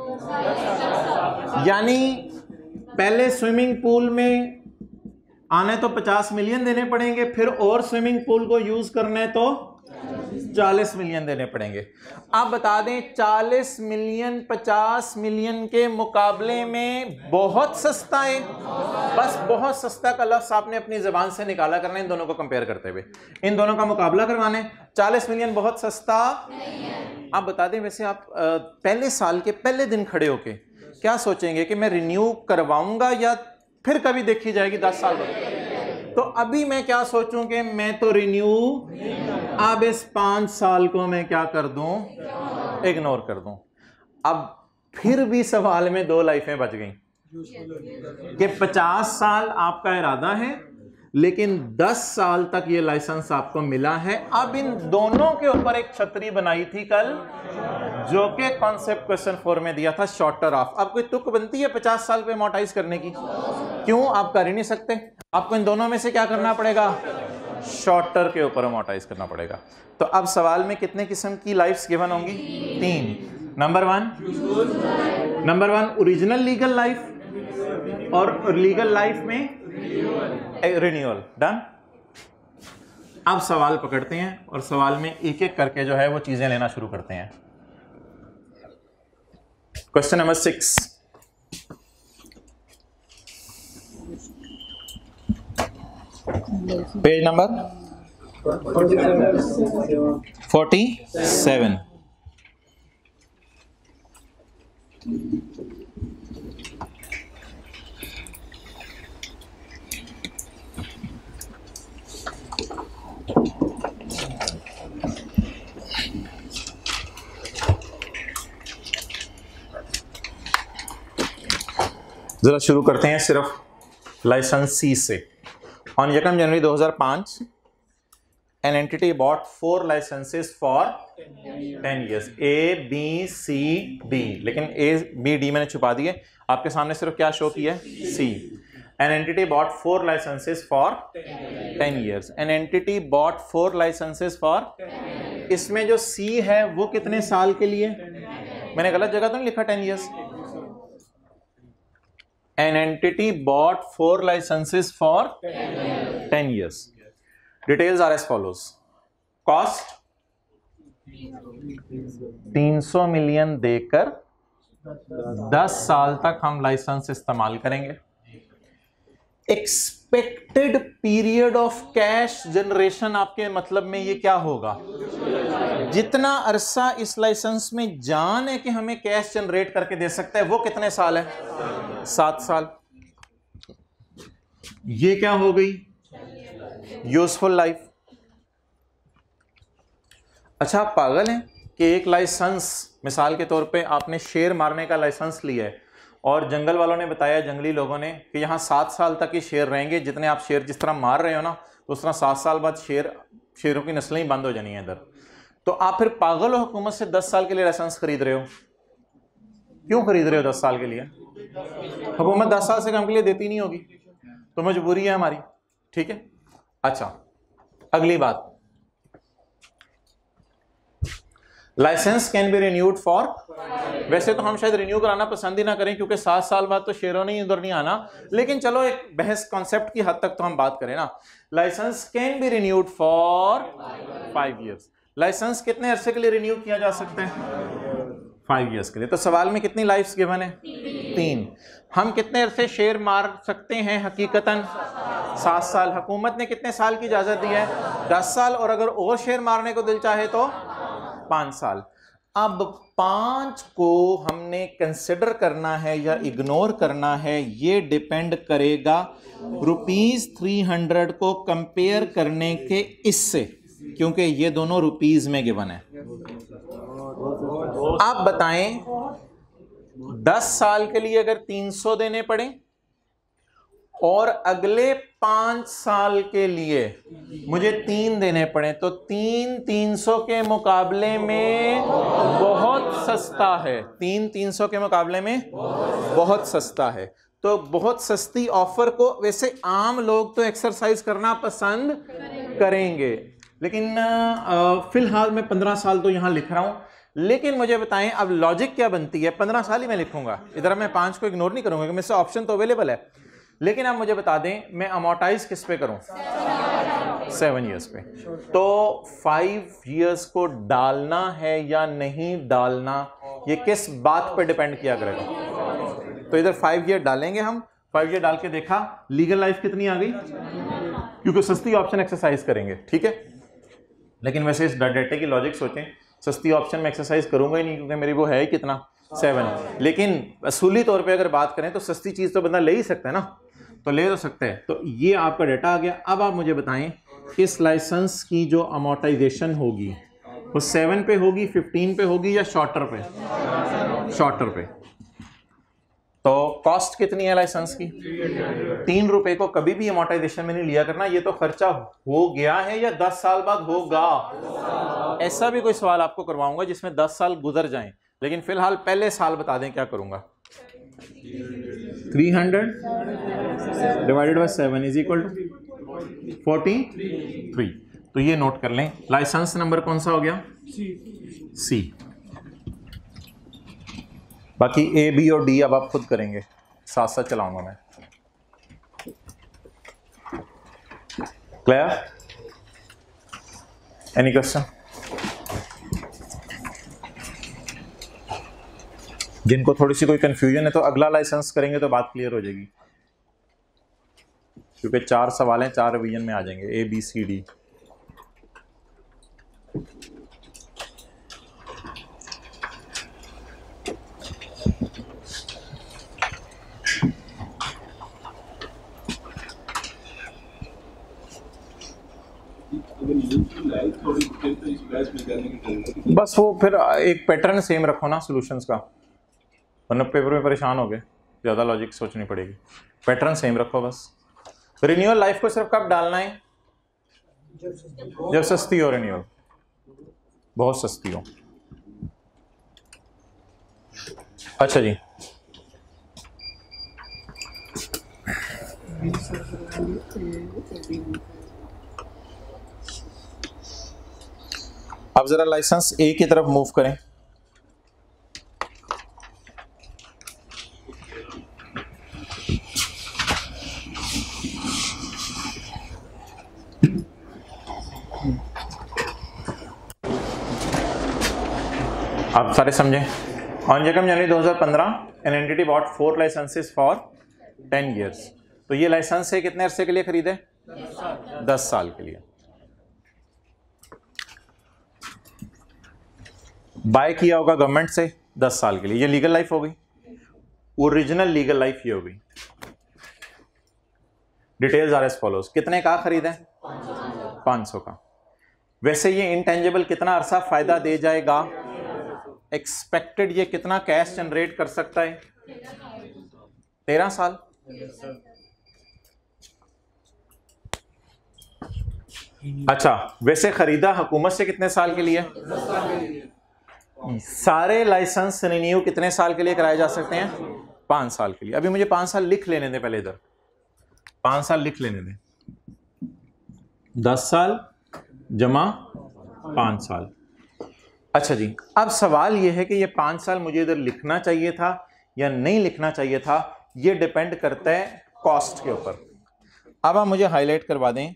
यानी पहले स्विमिंग पूल में आने तो 50 मिलियन देने पड़ेंगे, फिर और स्विमिंग पूल को यूज करने तो 40 मिलियन देने पड़ेंगे। आप बता दें 40 मिलियन 50 मिलियन के मुकाबले में बहुत सस्ता है। बस बहुत सस्ता का लफ्ज आपने अपनी जबान से निकाला करना है इन दोनों को कंपेयर करते हुए, इन दोनों का मुकाबला करवाने। 40 मिलियन बहुत सस्ता नहीं। आप बता दें वैसे आप पहले साल के पहले दिन खड़े होके क्या सोचेंगे कि मैं रिन्यू करवाऊंगा या फिर कभी देखी जाएगी 10 साल बाद? तो अभी मैं क्या सोचूं कि मैं तो रिन्यू, अब इस 5 साल को मैं क्या कर दूं? इग्नोर कर दूं। अब फिर भी सवाल में 2 लाइफें बच गई कि 50 साल आपका इरादा है लेकिन 10 साल तक ये लाइसेंस आपको मिला है। अब इन दोनों के ऊपर एक छतरी बनाई थी कल, जो कि कॉन्सेप्ट क्वेश्चन 4 में दिया था, शॉर्टर ऑफ। अब कोई तुक बनती है 50 साल पे अमोर्टाइज करने की? क्यों? आप कर ही नहीं सकते। आपको इन दोनों में से क्या करना पड़ेगा? शॉर्टर के ऊपर अमोर्टाइज करना पड़ेगा। तो अब सवाल में कितने किस्म की लाइफ्स गिवन होंगी? 3। नंबर 1 ओरिजिनल लीगल लाइफ, और लीगल लाइफ में रिन्यूअल। डन। अब सवाल पकड़ते हैं और सवाल में एक एक करके जो है वो चीजें लेना शुरू करते हैं। Question number 6, page number 47। जरा शुरू करते हैं सिर्फ लाइसेंसी से। On 1 January 2005 an entity bought 4 licenses for 10 years, A, B, C, D। लेकिन A, B, D मैंने छुपा दिए, आपके सामने सिर्फ क्या शो किया है? C। An entity bought 4 licenses for 10 years। An entity bought 4 licenses for, इसमें जो C है वो कितने साल के लिए? मैंने गलत जगह तो नहीं लिखा 10 years? An entity bought 4 licenses for 10 years। Details are as follows। Cost 300 million देकर 10 साल तक हम लाइसेंस इस्तेमाल करेंगे। Expected period of cash generation आपके मतलब में ये क्या होगा? जितना अरसा इस लाइसेंस में जान है कि हमें कैश जनरेट करके दे सकता है, वो कितने साल है? 7 साल। ये क्या हो गई? Useful life. अच्छा आप पागल हैं कि एक लाइसेंस, मिसाल के तौर पे आपने शेर मारने का लाइसेंस लिया है और जंगल वालों ने बताया, जंगली लोगों ने, कि यहाँ 7 साल तक ही शेर रहेंगे, जितने आप शेर जिस तरह मार रहे हो ना उस तरह 7 साल बाद शेरों की नस्लें ही बंद हो जानी है इधर। तो आप फिर पागल हो हुकूमत से 10 साल के लिए लाइसेंस खरीद रहे हो? क्यों खरीद रहे हो 10 साल के लिए? हुकूमत 10 साल से कम के लिए देती नहीं होगी, तो मजबूरी है हमारी। ठीक है। अच्छा अगली बात, license can be renewed for, वैसे तो हम शायद रिन्यू कराना पसंद ही ना करें क्योंकि 7 साल बाद तो शेरों ने उधर नहीं आना, लेकिन चलो एक बहस कॉन्सेप्ट की हद तक तो हम बात करें ना। License can be renewed for 5 years। License कितने अरसे के लिए रिन्यू किया जा सकता है? 5 ईयर्स के लिए। तो सवाल में कितनी लाइफ्स गिवन है? 3। हम कितने अरसे शेयर मार सकते हैं? हकीकतन 7 साल। हुकूमत ने कितने साल की इजाजत दी है? 10 साल। और अगर और शेयर मारने को दिल चाहे तो 5 साल। अब 5 को हमने कंसिडर करना है या इग्नोर करना है, ये डिपेंड करेगा ₹300 को कंपेयर करने के इससे, क्योंकि ये दोनों रुपीस में गिवन है। आप बताएं 10 साल के लिए अगर 300 देने पड़े और अगले 5 साल के लिए मुझे 3 देने पड़े, तो 300 के मुकाबले में बहुत सस्ता है। 300 के मुकाबले में बहुत सस्ता है। तो बहुत सस्ती ऑफर को वैसे आम लोग तो एक्सरसाइज करना पसंद करेंगे, लेकिन फिलहाल मैं 15 साल तो यहां लिख रहा हूं। लेकिन मुझे बताएं अब लॉजिक क्या बनती है? 15 साल ही मैं लिखूंगा, इधर मैं 5 को इग्नोर नहीं करूंगा, मेरे से ऑप्शन तो अवेलेबल है। लेकिन आप मुझे बता दें मैं अमोर्टाइज किस पे करूं? 7 ईयर्स पे। तो 5 ईयर्स को डालना है या नहीं डालना, ये किस बात पे डिपेंड किया करेगा? तो इधर 5 ईयर डालेंगे हम। 5 ईयर डाल के देखा लीगल लाइफ कितनी आ गई, क्योंकि सस्ती ऑप्शन एक्सरसाइज करेंगे, ठीक है। लेकिन वैसे इस डाटा की लॉजिक सोचें, सस्ती ऑप्शन में एक्सरसाइज करूंगा ही नहीं, क्योंकि मेरी वो है ही कितना 7। लेकिन असूली तौर पे अगर बात करें तो सस्ती चीज तो बंदा ले ही सकता है ना, तो ले तो सकते हैं। तो ये आपका डाटा आ गया। अब आप मुझे बताएं इस लाइसेंस की जो अमोर्टाइजेशन होगी वो 7 पे होगी, 15 पे होगी या शॉर्टर पे? शॉर्टर पे। तो कॉस्ट कितनी है लाइसेंस की? 3 रुपए को कभी भी अमोर्टाइजेशन में नहीं लिया करना, ये तो खर्चा हो गया है या 10 साल बाद होगा। ऐसा भी कोई सवाल आपको करवाऊंगा जिसमें 10 साल गुजर जाएं, लेकिन फिलहाल पहले साल बता दें क्या करूंगा। 300 divided by 7 is equal to 43। तो ये नोट कर लें। लाइसेंस नंबर कौन सा हो गया? सी। बाकी ए, बी और डी अब आप खुद करेंगे, साथ साथ चलाऊंगा मैं। क्लियर? Any question? जिनको थोड़ी सी कोई कंफ्यूजन है तो अगला लाइसेंस करेंगे तो बात क्लियर हो जाएगी, क्योंकि 4 सवाल हैं, 4 रिवीजन में आ जाएंगे, ए बी सी डी। बस वो फिर एक पैटर्न सेम रखो ना सॉल्यूशंस का, वरना पेपर में परेशान हो गए, ज़्यादा लॉजिक सोचनी पड़ेगी। पैटर्न सेम रखो बस। रिन्यूअल लाइफ को सिर्फ कब डालना है? जब सस्ती हो रिन्यूअल, बहुत सस्ती हो। अच्छा जी, अब जरा लाइसेंस ए की तरफ मूव करें। आप सारे समझें। ऑन जकम January 2015 an entity bought 4 licenses for 10 years. तो ये लाइसेंस है कितने अरसे के लिए खरीदे? 10 साल के लिए। बाय किया होगा गवर्नमेंट से 10 साल के लिए, ये लीगल लाइफ हो गई। ओरिजिनल लीगल लाइफ ये हो गई। Details are as follows. कितने का खरीदें? 500 का। वैसे ये इंटेंजिबल कितना अरसा फायदा दे जाएगा? एक्सपेक्टेड ये कितना कैश जनरेट कर सकता है? 13 साल। अच्छा, वैसे खरीदा हुकूमत से कितने साल के लिए? सारे लाइसेंस रिन्यू कितने साल के लिए कराए जा सकते हैं? 5 साल के लिए। अभी मुझे 5 साल लिख लेने दें, पहले इधर 5 साल लिख लेने दें। 10 साल जमा 5 साल। अच्छा जी, अब सवाल यह है कि ये 5 साल मुझे इधर लिखना चाहिए था या नहीं लिखना चाहिए था, ये डिपेंड करता है कॉस्ट के ऊपर। अब आप मुझे हाईलाइट करवा दें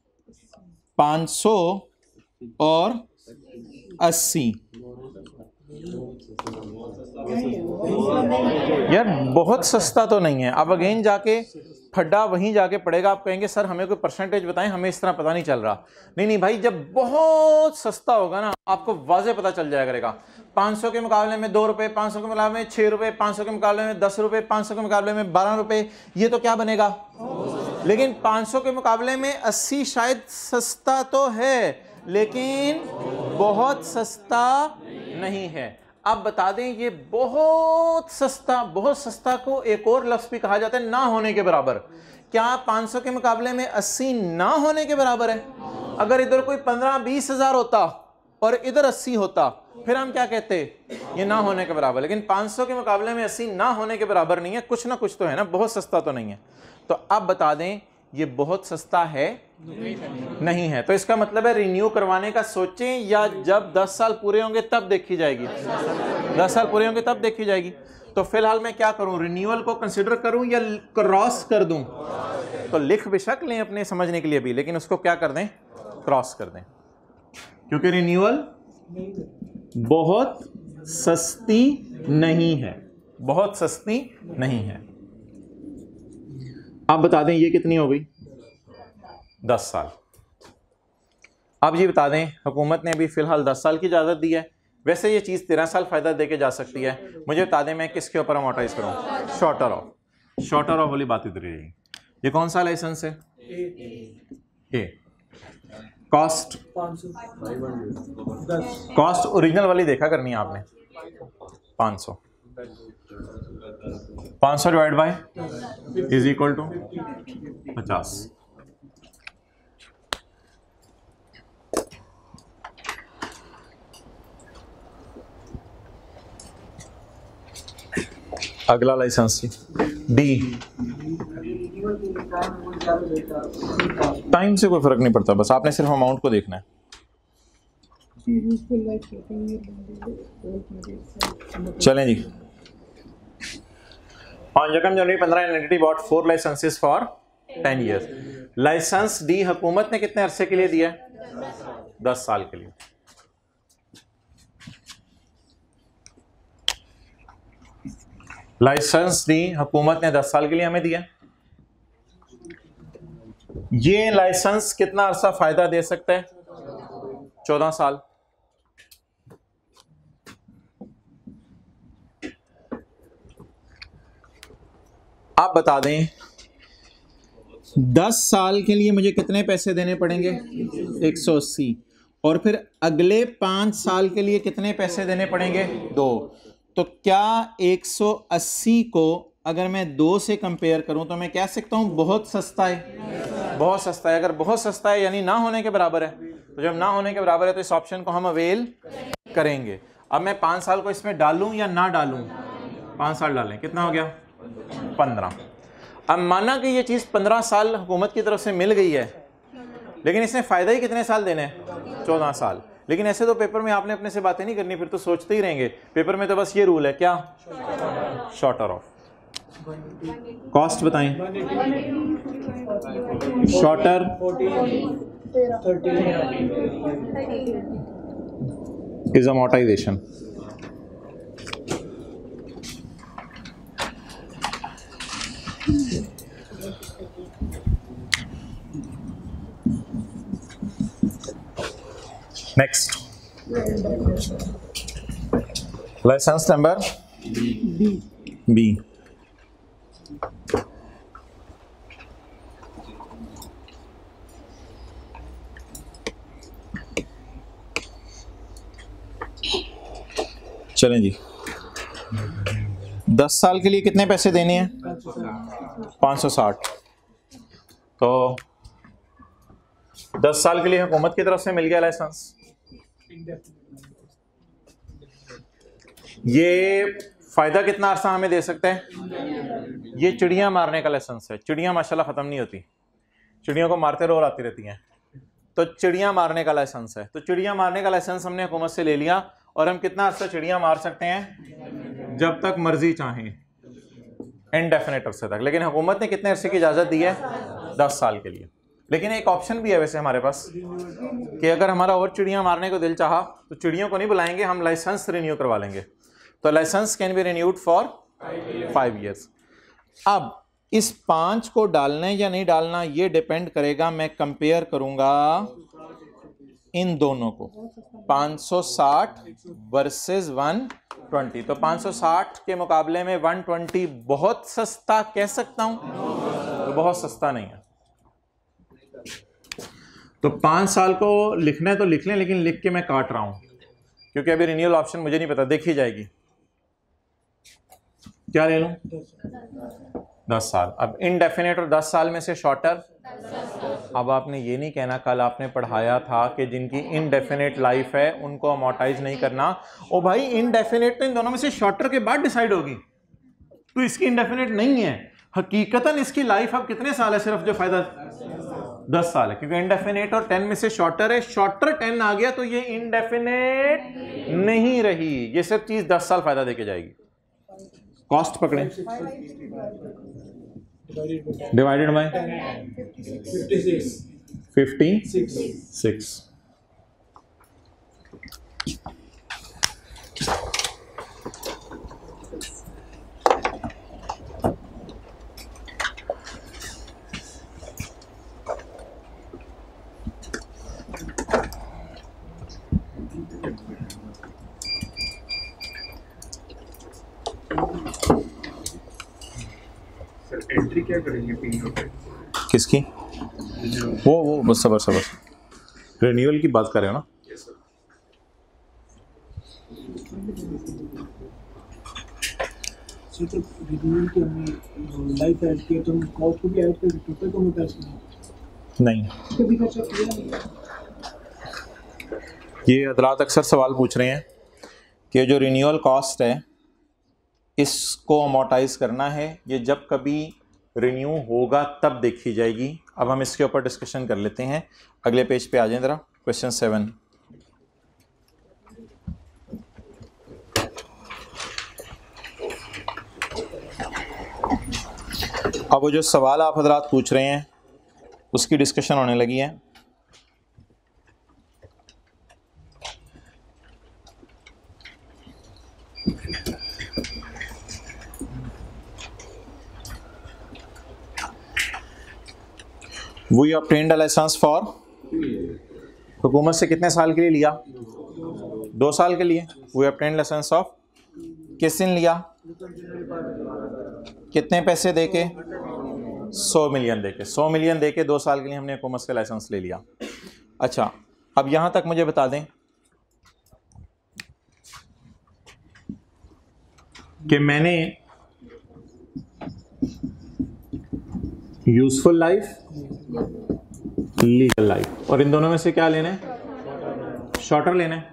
500 और 80 यार बहुत सस्ता तो नहीं है। अब अगेन जाके फड्डा वहीं जाके पड़ेगा, आप कहेंगे सर हमें कोई परसेंटेज बताएं, हमें इस तरह पता नहीं चल रहा। नहीं नहीं भाई, जब बहुत सस्ता होगा ना आपको वाज़े पता चल जाया करेगा। 500 के मुकाबले में 2 रुपए, 500 के मुकाबले में 6 रुपए, 500 के मुकाबले में 10 रुपए, 500 के मुकाबले में 12 रुपए, ये तो क्या बनेगा। लेकिन 500 के मुकाबले में 80 शायद सस्ता तो है, लेकिन बहुत सस्ता नहीं है। अब बता दें ये बहुत सस्ता को एक और लफ्ज़ भी कहा जाता है ना होने के बराबर। क्या 500 के मुकाबले में 80 ना होने के बराबर है? अगर इधर कोई 15-20 हज़ार होता और इधर 80 होता फिर हम क्या कहते, ये ना होने के बराबर। लेकिन 500 के मुकाबले में 80 ना होने के बराबर नहीं है, कुछ ना कुछ तो है ना, बहुत सस्ता तो नहीं है। तो अब बता दें ये बहुत सस्ता है नहीं है। तो इसका मतलब है रिन्यू करवाने का सोचें या जब 10 साल पूरे होंगे तब देखी जाएगी। 10 साल पूरे होंगे तब देखी जाएगी। तो फिलहाल मैं क्या करूं, रिन्यूअल को कंसिडर करूं या क्रॉस कर दूं? तो लिख बेशक लें अपने समझने के लिए भी, लेकिन उसको क्या कर दें, क्रॉस कर दें, क्योंकि रिन्यूअल बहुत सस्ती नहीं है, बहुत सस्ती नहीं है। आप बता दें ये कितनी हो गई, 10 साल। अब ये बता दें हुकूमत ने अभी फिलहाल 10 साल की इजाज़त दी है, वैसे ये चीज़ 13 साल फ़ायदा दे के जा सकती है। मुझे बता दें मैं किसके ऊपर अमोर्टाइज करूँ, शॉर्टर ऑफ वाली बात इधर रहेगी। ये कौन सा लाइसेंस है, ए। कॉस्ट ओरिजिनल वाली देखा करनी है आपने, 500 divide by is equal to 50। अगला लाइसेंस डी। टाइम से कोई फर्क नहीं पड़ता, बस आपने सिर्फ अमाउंट को देखना है। चलें जी। On January 15 an entity bought 4 licenses for 10 years। License D हुकूमत ने कितने अरसे के लिए दिया है, 10 साल के लिए। लाइसेंस डी हुकूमत ने 10 साल के लिए हमें दिया। ये लाइसेंस कितना अरसा फायदा दे सकता है, 14 साल। आप बता दें 10 साल के लिए मुझे कितने पैसे देने पड़ेंगे, 180, और फिर अगले 5 साल के लिए कितने पैसे देने पड़ेंगे, 2। तो क्या 180 को अगर मैं 2 से कंपेयर करूं तो मैं कह सकता हूं बहुत सस्ता है, बहुत सस्ता है। अगर बहुत सस्ता है यानी ना होने के बराबर है, तो जब ना होने के बराबर है तो इस ऑप्शन को हम अवेल करेंगे। अब मैं 5 साल को इसमें डालूं या ना डालूं, 5 साल डालें, कितना हो गया, 15। अब माना कि ये चीज़ 15 साल हुकूमत की तरफ से मिल गई है, लेकिन इसने फ़ायदा ही कितने साल देने हैं, 14 साल। लेकिन ऐसे तो पेपर में आपने अपने से बातें नहीं करनी, फिर तो सोचते ही रहेंगे। पेपर में तो बस ये रूल है, क्या, शॉर्टर ऑफ। कॉस्ट बताएं, shorter is amortization. Next license number B. चलें जी, 10 साल के लिए कितने पैसे देने हैं, 560। तो 10 साल के लिए हुकूमत की तरफ से मिल गया लाइसेंस। ये फायदा कितना अरसा हमें दे सकता है, ये चिड़ियां मारने का लाइसेंस है। चिड़ियां माशाल्लाह खत्म नहीं होती, चिड़ियों को मारते रहो आती रहती हैं। तो चिड़ियां मारने का लाइसेंस है। तो चिड़ियां मारने का लाइसेंस हमने हुकूमत से ले लिया, और हम कितना अरसा चिड़ियां मार सकते हैं, जब तक मर्जी चाहें, इनडेफिनेट अरसे तक। लेकिन हुकूमत ने कितने अरसे की इजाज़त दी है, 10 साल के लिए। लेकिन एक ऑप्शन भी है वैसे हमारे पास कि अगर हमारा और चिड़ियां मारने को दिल चाहा तो चिड़ियों को नहीं बुलाएंगे, हम लाइसेंस रिन्यू करवा लेंगे। तो license can be renewed for 5 years। अब इस 5 को डालना या नहीं डालना ये डिपेंड करेगा, मैं कंपेयर करूंगा इन दोनों को, 560 वर्सेस 120। तो 560 के मुकाबले में 120 बहुत सस्ता कह सकता हूं? तो बहुत सस्ता नहीं है। तो 5 साल को लिखना है तो लिख लें, लेकिन लिख के मैं काट रहा हूं क्योंकि अभी रिन्यूअल ऑप्शन मुझे नहीं पता, देखी जाएगी। क्या ले लूं? 10 साल। अब इनडेफिनेट और 10 साल में से शॉर्टर। अब आपने ये नहीं कहना, कल आपने पढ़ाया था कि जिनकी इनडेफिनेट लाइफ है उनको अमोर्टाइज नहीं करना। ओ भाई, इनडेफिनेट तो इन दोनों में से शॉर्टर के बाद डिसाइड होगी, तो इसकी इनडेफिनेट नहीं है। हकीकतन इसकी लाइफ अब कितने साल है? सिर्फ जो फायदा 10 साल है, क्योंकि इनडेफिनेट और 10 में से शॉर्टर है। शॉर्टर 10 आ गया तो ये इनडेफिनेट नहीं रही, ये सब चीज 10 साल फायदा देके जाएगी। कॉस्ट पकड़े, डिवाइडेड बाय 56। एंट्री क्या करेंगे पिन पे? किसकी? वो बस सबर रिन्यूअल की बात कर रहे हो ना? तो रिन्यूअल के हमने लाइफ ऐड किया तो हम कॉस्ट को भी ऐड कर टोटल को पैसे नहीं कभी खर्चा किया नहीं। ये हजरात अक्सर सवाल पूछ रहे हैं कि जो रिन्यूअल कॉस्ट है इसको अमोर्टाइज करना है, ये जब कभी रिन्यू होगा तब देखी जाएगी। अब हम इसके ऊपर डिस्कशन कर लेते हैं। अगले पेज पे आ जाएं ज़रा, क्वेश्चन 7। अब वो जो सवाल आप हजरात पूछ रहे हैं उसकी डिस्कशन होने लगी है। We obtained a license for, हुकूमत से कितने साल के लिए लिया? 2 साल के लिए। We obtained license of, किस दिन लिया? कितने पैसे देके? 100 मिलियन देके। 100 मिलियन देके 2 साल के लिए हमने हुकूमत से लाइसेंस ले लिया। अच्छा, अब यहां तक मुझे बता दें कि मैंने यूजफुल लाइफ, लीगल लाइफ, और इन दोनों में से क्या लेना है? शॉर्टर लेना है।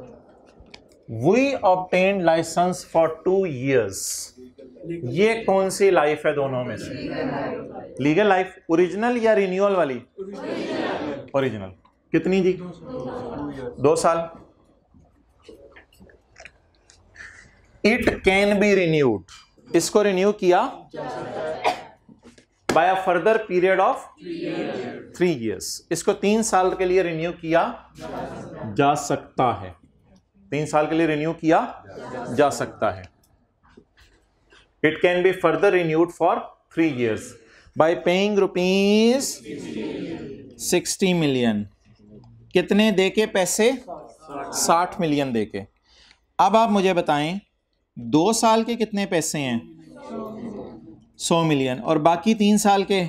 We obtained license for 2 years। ये कौन सी लाइफ है दोनों में से? Legal life. ओरिजिनल या रिन्यूअल वाली? ओरिजिनल। कितनी जी? 2 साल। इट कैन बी रिन्यूड, इसको रिन्यू किया by a further period of 3 years। इसको 3 साल के लिए रिन्यू किया जा सकता है। 3 साल के लिए रिन्यू किया जा सकता है। It can be further renewed for 3 years by paying rupees 60 million. कितने देके पैसे? 60 मिलियन देके। अब आप मुझे बताएं 2 साल के कितने पैसे हैं? 100 मिलियन, और बाकी 3 साल के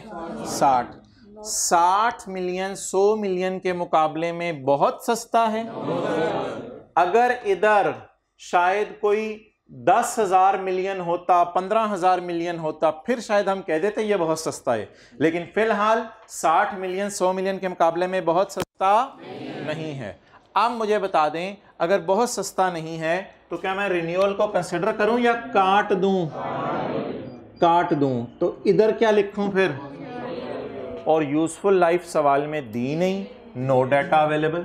60 मिलियन 100 मिलियन के मुकाबले में बहुत सस्ता है। अगर इधर शायद कोई 10,000 मिलियन होता, 15,000 मिलियन होता, फिर शायद हम कह देते ये बहुत सस्ता है, लेकिन फिलहाल 60 मिलियन 100 मिलियन के मुकाबले में बहुत सस्ता नहीं है। अब मुझे बता दें, अगर बहुत सस्ता नहीं है तो क्या मैं रिन्यूअल को कंसिडर करूं या काट दूं? काट दूं। तो इधर क्या लिखूं फिर? और यूजफुल लाइफ सवाल में दी नहीं, no data available,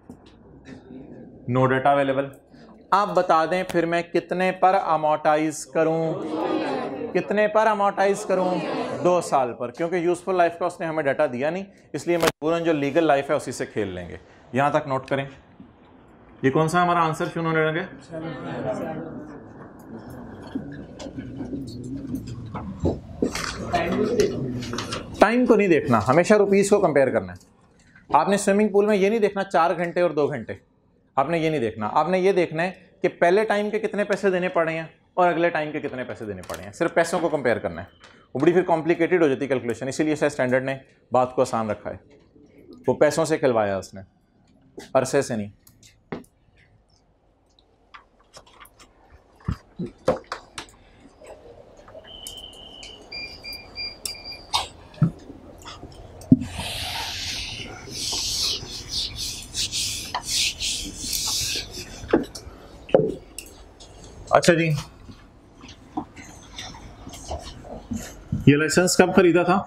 no data available. आप बता दें फिर मैं कितने पर अमोर्टाइज करूं? कितने पर अमोर्टाइज करूं? 2 साल पर, क्योंकि यूजफुल लाइफ का उसने हमें डाटा दिया नहीं, इसलिए मजबूरन जो लीगल लाइफ है उसी से खेल लेंगे। यहां तक नोट करें। ये कौन सा हमारा आंसर शुरू होने लगे? टाइम को नहीं देखना, हमेशा रुपीस को कंपेयर करना है। आपने स्विमिंग पूल में ये नहीं देखना 4 घंटे और 2 घंटे, आपने ये नहीं देखना। आपने ये देखना है कि पहले टाइम के कितने पैसे देने पड़े हैं और अगले टाइम के कितने पैसे देने पड़े हैं। सिर्फ पैसों को कंपेयर करना है। वो बड़ी फिर कॉम्प्लिकेटेड हो जाती है कैलकुलेशन, इसीलिए शायद स्टैंडर्ड ने बात को आसान रखा है। वो पैसों से खिलवाया उसने, अरसे से नहीं। अच्छा जी, ये लाइसेंस कब खरीदा था?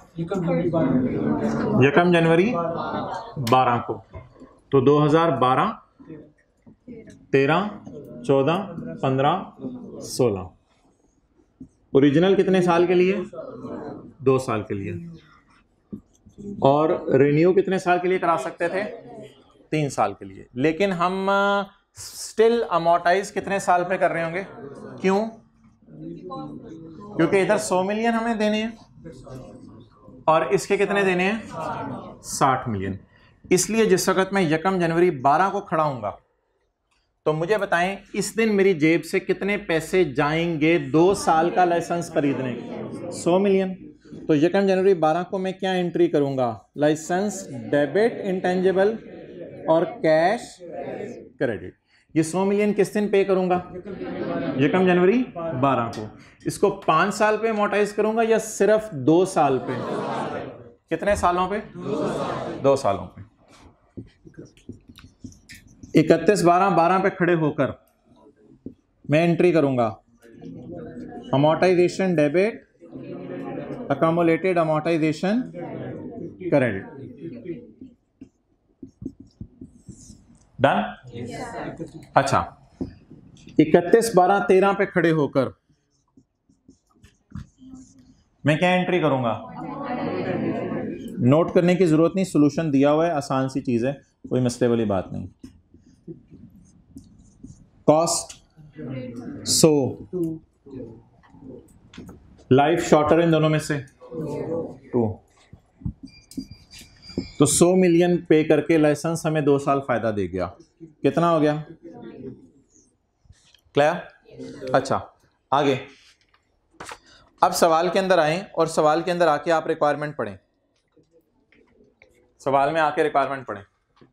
1 जनवरी 12 को। तो 2012, 13, 14, 15, 16। ओरिजिनल कितने साल के लिए? 2 साल के लिए। और रिन्यू कितने साल के लिए करा सकते थे? 3 साल के लिए। लेकिन हम स्टिल अमोर्टाइज कितने साल पे कर रहे होंगे? क्यों? क्योंकि इधर 100 मिलियन हमें देने हैं और इसके कितने देने हैं? 60 मिलियन। इसलिए जिस वक्त मैं 1 जनवरी 12 को खड़ा हूंगा, तो मुझे बताएं इस दिन मेरी जेब से कितने पैसे जाएंगे 2 साल का लाइसेंस खरीदने के? 100 मिलियन। तो 1 जनवरी 12 को मैं क्या एंट्री करूंगा? लाइसेंस डेबिट इंटेंजिबल और कैश क्रेडिट। ये 100 मिलियन किस दिन पे करूंगा? 1 जनवरी 12 को। इसको 5 साल पे अमोर्टाइज करूंगा या सिर्फ 2 साल पे? कितने सालों पे? 2 सालों पे। 31/12/12 पे खड़े होकर मैं एंट्री करूंगा amortization debit, accumulated amortization credit. Done? अच्छा, 31/12/13 पे खड़े होकर मैं क्या एंट्री करूंगा? नोट करने की जरूरत नहीं, सॉल्यूशन दिया हुआ है, आसान सी चीज है, कोई मसले वाली बात नहीं। कॉस्ट 100, लाइफ शॉर्टर इन दोनों में से 2। तो 100 मिलियन पे करके लाइसेंस हमें 2 साल फायदा दे गया। कितना हो गया? क्लियर? अच्छा, आगे अब सवाल के अंदर आए और सवाल के अंदर आके आप रिक्वायरमेंट पढ़ें। सवाल में आके रिक्वायरमेंट पढ़ें।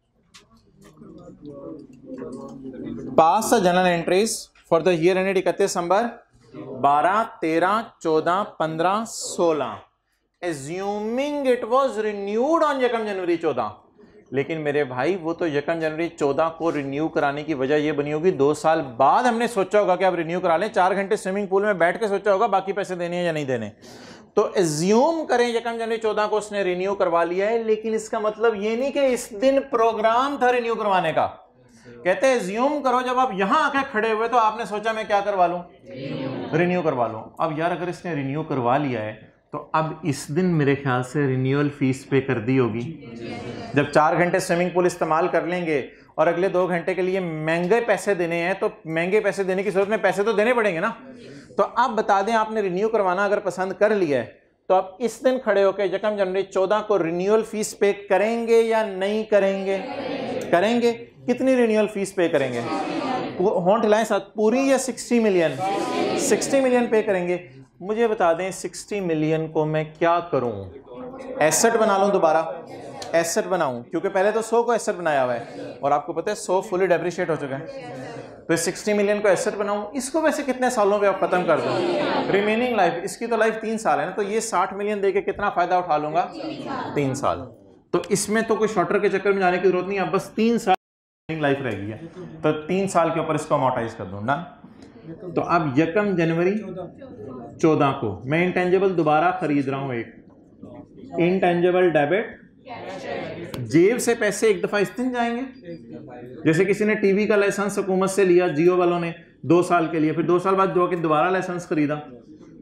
Pass the journal entries for the year ended 31 December 12, 13, 14, 15, 16, assuming it was renewed on 1 January 14। लेकिन मेरे भाई वो तो 1 जनवरी 14 को रिन्यू कराने की वजह ये बनी होगी 2 साल बाद हमने सोचा होगा कि अब रिन्यू करा लें। 4 घंटे स्विमिंग पूल में बैठ के सोचा होगा बाकी पैसे देने हैं या नहीं देने। तो एज्यूम करें 1 जनवरी 14 को उसने रिन्यू करवा लिया है, लेकिन इसका मतलब ये नहीं कि इस दिन प्रोग्राम था रिन्यू करवाने का। कहते हैं एज्यूम करो जब आप यहां आके खड़े हुए तो आपने सोचा मैं क्या करवा लूं? रिन्यू करवा लूं। अब यार अगर इसने रिन्यू करवा लिया है तो अब इस दिन मेरे ख्याल से रिन्यूअल फीस पे कर दी होगी। जब 4 घंटे स्विमिंग पूल इस्तेमाल कर लेंगे और अगले 2 घंटे के लिए महंगे पैसे देने हैं, तो महंगे पैसे देने की सूरत में पैसे तो देने पड़ेंगे ना। तो आप बता दें आपने रिन्यू करवाना अगर पसंद कर लिया है तो आप इस दिन खड़े होकर 1 जनवरी 14 को रिन्यूअल फीस पे करेंगे या नहीं करेंगे? करेंगे। कितनी रिन्यूअल फीस पे करेंगे? होंठ हिलाएं साथ, पूरी या 60 मिलियन? 60 मिलियन पे करेंगे। मुझे बता दें 60 मिलियन को मैं क्या करूं? एसेट बना लूं, दोबारा एसेट बनाऊं, क्योंकि पहले तो 100 को एसेट बनाया हुआ है और आपको पता है 100 फुली डेप्रिशिएट हो चुका है। तो 60 मिलियन को एसेट बनाऊं, इसको वैसे कितने सालों पे आप खत्म कर दो? रिमेनिंग लाइफ, इसकी तो लाइफ 3 साल है ना, तो ये 60 मिलियन देके कितना फायदा उठा लूंगा? 3 साल। तो इसमें तो कोई शॉर्टर के चक्कर में जाने की जरूरत नहीं है, अब बस 3 साल लाइफ रहेगी है, तो 3 साल के ऊपर इसको अमोर्टाइज कर दूं। डन? तो अब 1 जनवरी 14 को मैं इंटेंजिबल दोबारा खरीद रहा हूं, एक इंटेंजिबल डेबिट। जेब से पैसे एक दफा इस दिन जाएंगे, जैसे किसी ने टीवी का लाइसेंस हुकूमत से लिया, जियो वालों ने 2 साल के लिए, फिर 2 साल बाद दोबारा लाइसेंस खरीदा,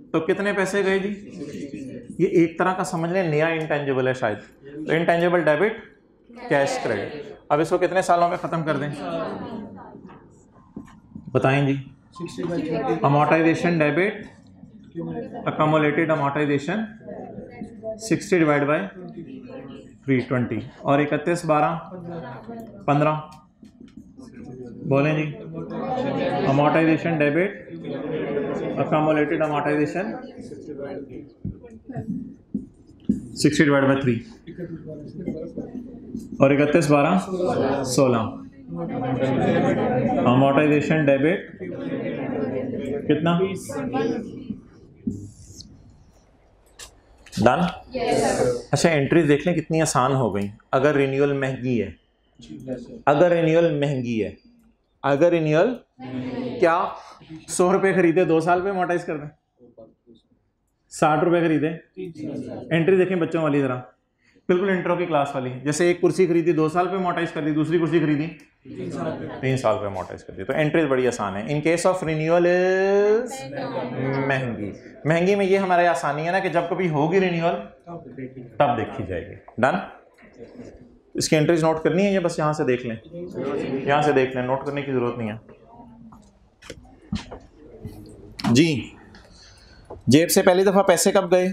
तो कितने पैसे गए जी? ये एक तरह का समझ लें नया इंटेंजिबल है शायद। तो इंटेंजिबल डेबिट, कैश क्रेडिट। अब इसको कितने सालों में खत्म कर दें बताएं जी? 60/30 amortization debit, accumulated amortization 60 divide by 320 और 31/12 बोलें जी? Amortisation debit, accumulated amortization 60 divide by 3 और 31/12 16। अमोर्टाइजेशन डेबिट कितना? डन? अच्छा, एंट्रीज देख लें कितनी आसान हो गई। अगर रिन्यूअल महंगी है, अगर रिन्यूअल महंगी है, अगर रिन्यूअल क्या 100 रुपये खरीदे 2 साल पे अमोर्टाइज कर दें, 60 रुपये खरीदे। एंट्री देखें बच्चों वाली जरा, बिल्कुल इंट्रो की क्लास वाली। जैसे एक कुर्सी खरीदी 2 साल पे अमोर्टाइज कर दी, दूसरी कुर्सी खरीदी 3 साल पे अमोर्टाइज कर दी। तो एंट्रीज बड़ी आसान है। In case of renewal is महंगी। महंगी में ये हमारे आसानी है ना कि जब कभी होगी रिन्यूअल तब देखी जाएगी। डन? इसकी एंट्रीज नोट करनी है, ये बस यहाँ से देख लें, यहाँ से देख लें, नोट करने की जरूरत नहीं है जी। जेब से पहली दफा पैसे कब गए?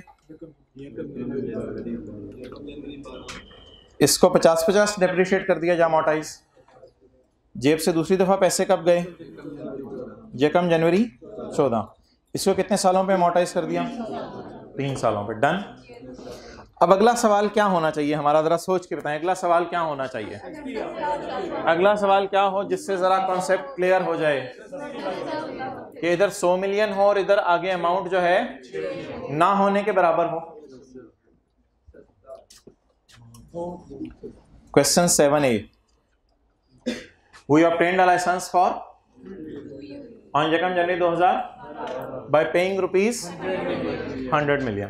इसको 50-50 डेप्रिशिएट कर दिया जा अमोर्टाइज। जेब से दूसरी दफा पैसे कब गए? यकम जनवरी 14। इसको कितने सालों पे अमोर्टाइज कर दिया? 3 सालों पे। डन? अब अगला सवाल क्या होना चाहिए हमारा, जरा सोच के बताएं। अगला सवाल क्या होना चाहिए? अगला सवाल क्या हो जिससे जरा कॉन्सेप्ट क्लियर हो जाए कि इधर 100 मिलियन हो और इधर आगे अमाउंट जो है ना होने के बराबर हो। Question 7A, we obtained a license for on January 2000 by paying rupees 100 million.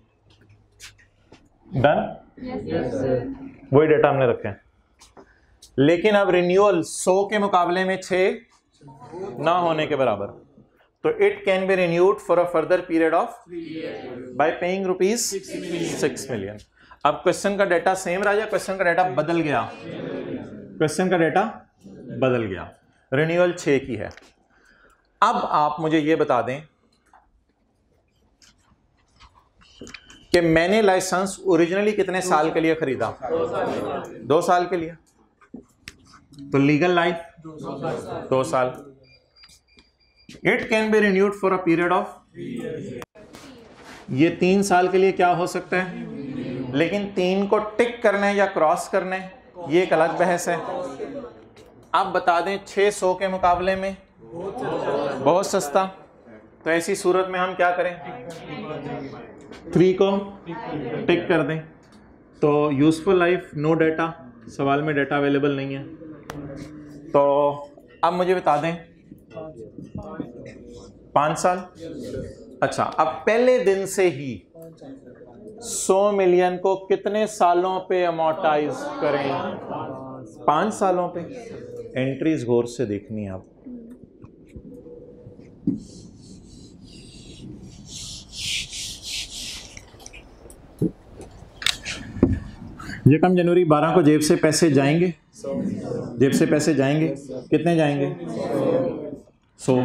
Done? वही डेटा हमने रखे हैं। लेकिन अब रिन्यूअल 100 के मुकाबले में 6 ना होने के बराबर, तो it can be renewed for a further period of by paying rupees 6 million. अब क्वेश्चन का डेटा सेम रहा या क्वेश्चन का डेटा बदल गया? क्वेश्चन का डेटा बदल गया। रिन्यूअल 6 की है। अब आप मुझे ये बता दें कि मैंने लाइसेंस ओरिजिनली कितने साल के लिए खरीदा? 2 साल के लिए। तो लीगल लाइफ 2 साल। It can be renewed for a period of, ये 3 साल के लिए क्या हो सकता है, लेकिन 3 को टिक करने या क्रॉस करने ये एक अलग बहस है। आप बता दें 600 के मुकाबले में बहुत सस्ता, तो ऐसी सूरत में हम क्या करें? 3 को टिक कर दें। तो यूजफुल लाइफ नो डाटा, सवाल में डाटा अवेलेबल नहीं है। तो अब मुझे बता दें 5 साल। अच्छा, अब पहले दिन से ही 100 मिलियन को कितने सालों पे अमोर्टाइज करें? 5 सालों पे। एंट्रीज गौर से देखनी है आप। यकम जनवरी 12 को जेब से पैसे जाएंगे, जेब से पैसे जाएंगे, कितने जाएंगे? 100।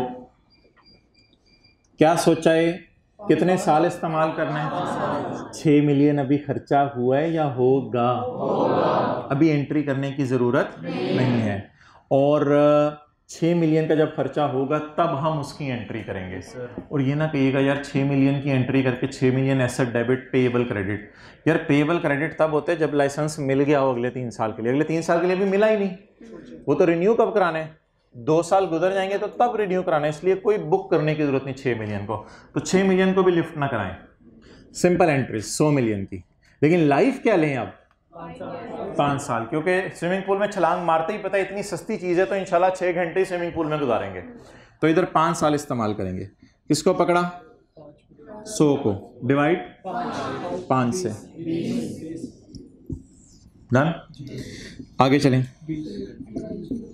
क्या सोचा है कितने साल इस्तेमाल करना है? 6 मिलियन अभी खर्चा हुआ है या होगा? अभी एंट्री करने की ज़रूरत नहीं है। और 6 मिलियन का जब खर्चा होगा तब हम उसकी एंट्री करेंगे। और ये ना कहिएगा यार 6 मिलियन की एंट्री करके 6 million asset debit payable credit. यार पेएबल क्रेडिट तब होते हैं जब लाइसेंस मिल गया हो अगले 3 साल के लिए। अगले 3 साल के लिए भी मिला ही नहीं, वो तो रिन्यू कब कराना है? 2 साल गुजर जाएंगे तो तब रिन्यू कराना है। इसलिए कोई बुक करने की जरूरत नहीं 6 मिलियन को। तो 6 मिलियन को भी लिफ्ट ना कराएं, सिंपल एंट्री 100 मिलियन की। लेकिन लाइफ क्या लें अब? 5 साल, क्योंकि स्विमिंग पूल में छलांग मारते ही पता है इतनी सस्ती चीज़ है तो इंशाल्लाह 6 घंटे स्विमिंग पूल में गुजारेंगे। तो इधर 5 साल इस्तेमाल करेंगे। किसको पकड़ा? 100 को डिवाइड 5 से। डन? आगे चलें।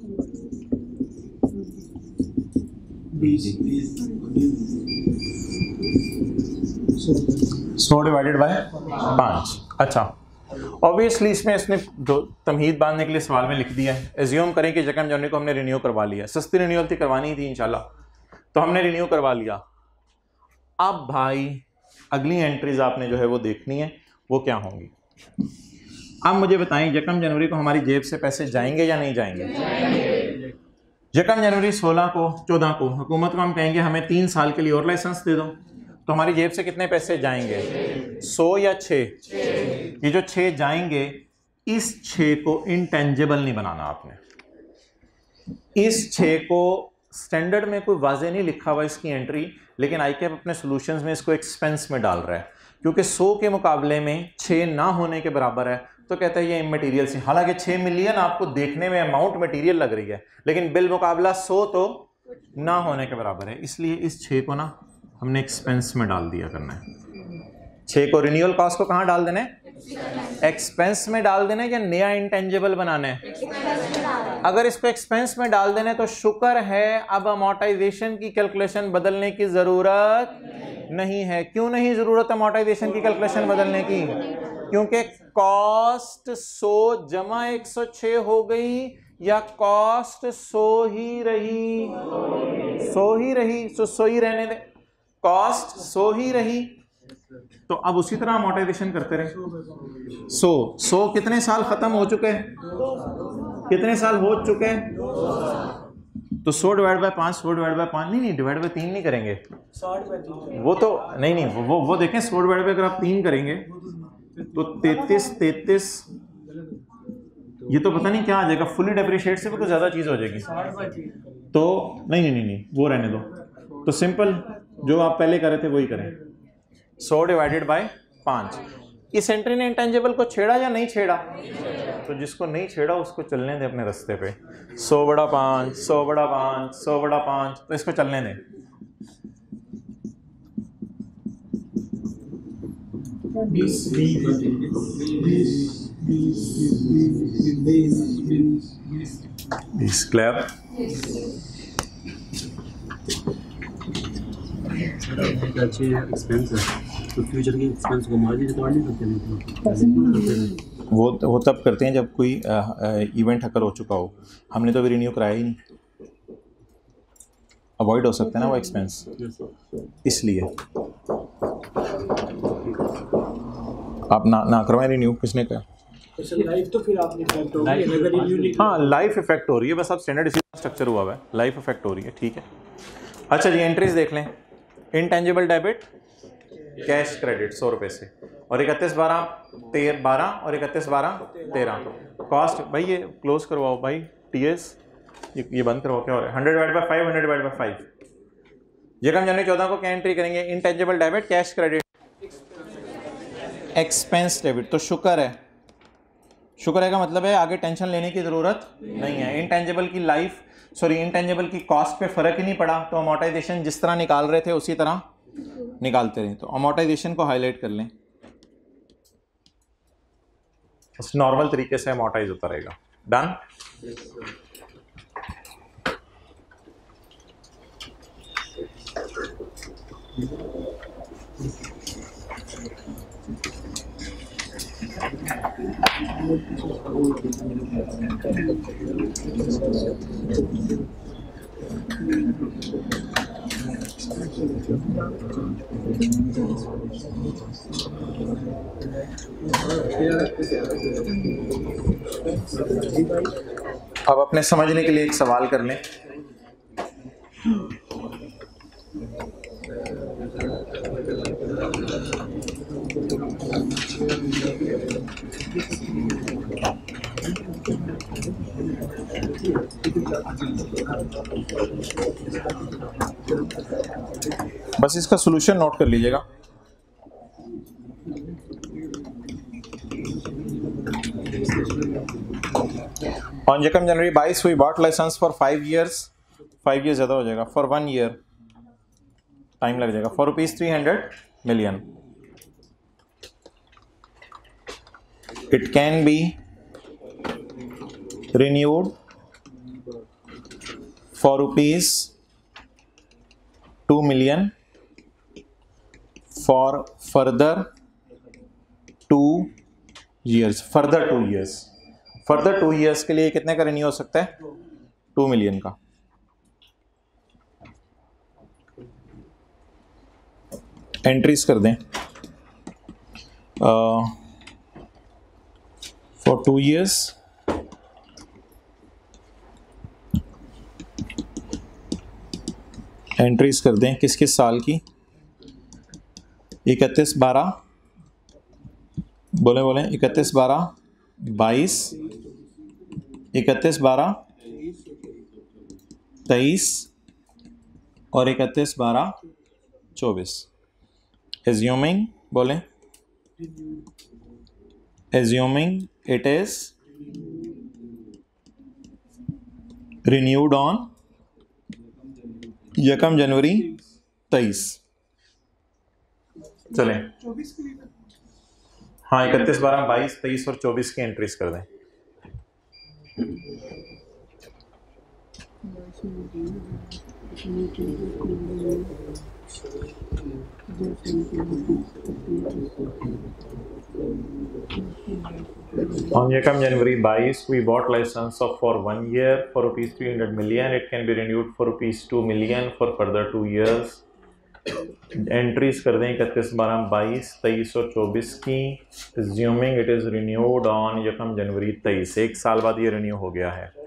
20 100 डिवाइडेड बाय 5। अच्छा, ऑब्वियसली इसमें इसने तमहीद बांधने के लिए सवाल में लिख दिया है। एज्यूम करें कि 2 जनवरी को हमने रिन्यू करवा लिया, सस्ती रिन्यूअल थी, करवानी थी इंशाल्लाह, तो हमने रिन्यू करवा लिया। अब भाई अगली एंट्रीज आपने जो है वो देखनी है, वो क्या होंगी। अब मुझे बताएं 2 जनवरी को हमारी जेब से पैसे जाएंगे या नहीं जाएंगे? 2 जनवरी 16 को 14 को हुकूमत को हम कहेंगे हमें 3 साल के लिए और लाइसेंस दे दो, तो हमारी जेब से कितने पैसे जाएंगे? 100 या 6? ये जो 6 जाएंगे, इस 6 को इंटेंजिबल नहीं बनाना आपने। इस 6 को स्टैंडर्ड में कोई वाजे नहीं लिखा हुआ इसकी एंट्री, लेकिन आईकेप अपने सॉल्यूशंस में इसको एक्सपेंस में डाल रहा है, क्योंकि 100 के मुकाबले में 6 ना होने के बराबर है, तो कहता है ये इमटेरियल सी। हालांकि 6 मिलियन आपको देखने में अमाउंट मटेरियल लग रही है, लेकिन बिल मुकाबला 100 तो ना होने के बराबर है, इसलिए इस 6 को ना हमने एक्सपेंस में डाल दिया करना है। 6 को रिन्यूअल कॉस्ट को कहाँ डाल देना है? एक्सपेंस में डाल देना है, या नया इंटेंजिबल बनाना है? अगर इसको एक्सपेंस में डाल देना है तो शुक्र है अब अमोर्टाइजेशन की कैलकुलेशन बदलने की जरूरत नहीं है। क्यों नहीं जरूरत अमोर्टाइजेशन की कैलकुलेशन बदलने की? क्योंकि कॉस्ट 100 जमा 106 हो गई, या कॉस्ट 100 ही रही? 100 ही रही, तो 100 ही रहने दे, कॉस्ट 100 ही रही। तो अब उसी तरह अमोर्टाइजेशन करते रहे। 100 कितने साल खत्म हो चुके हैं? कितने साल हो चुके हैं? तो 100 डिवाइड बाय 5, 100 डिवाइड बाय 5 नहीं, डिवाइड बाय 3 नहीं करेंगे, वो तो नहीं, वो देखें 100 डिवाइड बाय अगर आप 3 करेंगे तो 33, ये तो पता नहीं क्या आ जाएगा, फुली डेप्रिशिएट से भी कुछ ज्यादा चीज हो जाएगी। तो नहीं, वो रहने दो। तो सिंपल जो आप पहले कर रहे थे वही करें, 100 डिवाइडेड बाय 5। इस एंट्री ने इंटेंजिबल को छेड़ा या नहीं छेड़ा? तो जिसको नहीं छेड़ा उसको चलने दे अपने रास्ते पे। 100 बड़ा 5, 100 बड़ा 5, 100 बड़ा 5, तो इसको चलने दें। क्लियर? एक्सपेंस है तो फ्यूचर के एक्सपेंस को मार्जिन रिकॉर्ड नहीं करते। वो तब करते हैं जब कोई इवेंट अकर हो चुका हो। हमने तो अभी रिन्यू कराया ही नहीं, अवॉइड हो सकता है ना वो एक्सपेंस, इसलिए आप ना करवाएं रिन्यू। किसने कहा? लाइफ तो फिर आपने इफेक्ट होगी अगर रिन्यू नहीं। हाँ, लाइफ इफेक्ट हो रही है, बस अब स्टैंडर्ड इसी स्ट्रक्चर हुआ है, लाइफ इफेक्ट हो रही है, ठीक है। अच्छा जी, एंट्रीज देख लें। इंटेंजिबल डेबिट कैश क्रेडिट 100 रुपये से, और 31/12 और 31/12/13। कॉस्ट भाई ये क्लोज करवाओ भाई, टीएस ये बंद करवाओ, क्या हो रहा है? 100 डिवाइड बाय 5, 100 डिवाइड बाय 5। 2 जनवरी 14 को क्या एंट्री करेंगे? Intangible debit cash credit expense debit. तो शुक्र है का मतलब है आगे टेंशन लेने की ज़रूरत नहीं है। इंटेंजिबल की कॉस्ट पे फ़र्क ही नहीं पड़ा, तो अमोर्टाइजेशन जिस तरह निकाल रहे थे उसी तरह निकालते रहे। तो अमोर्टाइजेशन को हाईलाइट कर लें, नॉर्मल तरीके से अमोर्टाइज होता रहेगा। डन? अब अपने समझने के लिए एक सवाल कर लें। बस इसका सॉल्यूशन नोट कर लीजिएगा। On 2 January 22 we bought licence for 5 years, 5 years ज़्यादा हो जाएगा, फॉर 1 year टाइम लग जाएगा, for ₹300 million। It can be renewed for ₹2 million for further 2 years, further 2 years, further 2 years के लिए कितने का रिन्यू हो सकता है? 2 million का। एंट्रीज कर दें फॉर 2 years, एंट्रीज कर दें किस किस साल की? 31/12, बोले 31/12 22, 31/12 23 और 31/12 24। एज्यूमिंग, बोले assuming it is renewed on 1 January 23। चलें, हाँ 31/12 22 23 और 24 की एंट्रीज कर दें। On 1 January 22, we bought license for 1 year for rupees 300 million. It can be renewed for rupees 2 million for further 2 years. Entries कर दें 31/12 22 23 और 24 की। Assuming it is renewed on 1 January 23, 1 साल बाद ये रिन्यू हो गया है।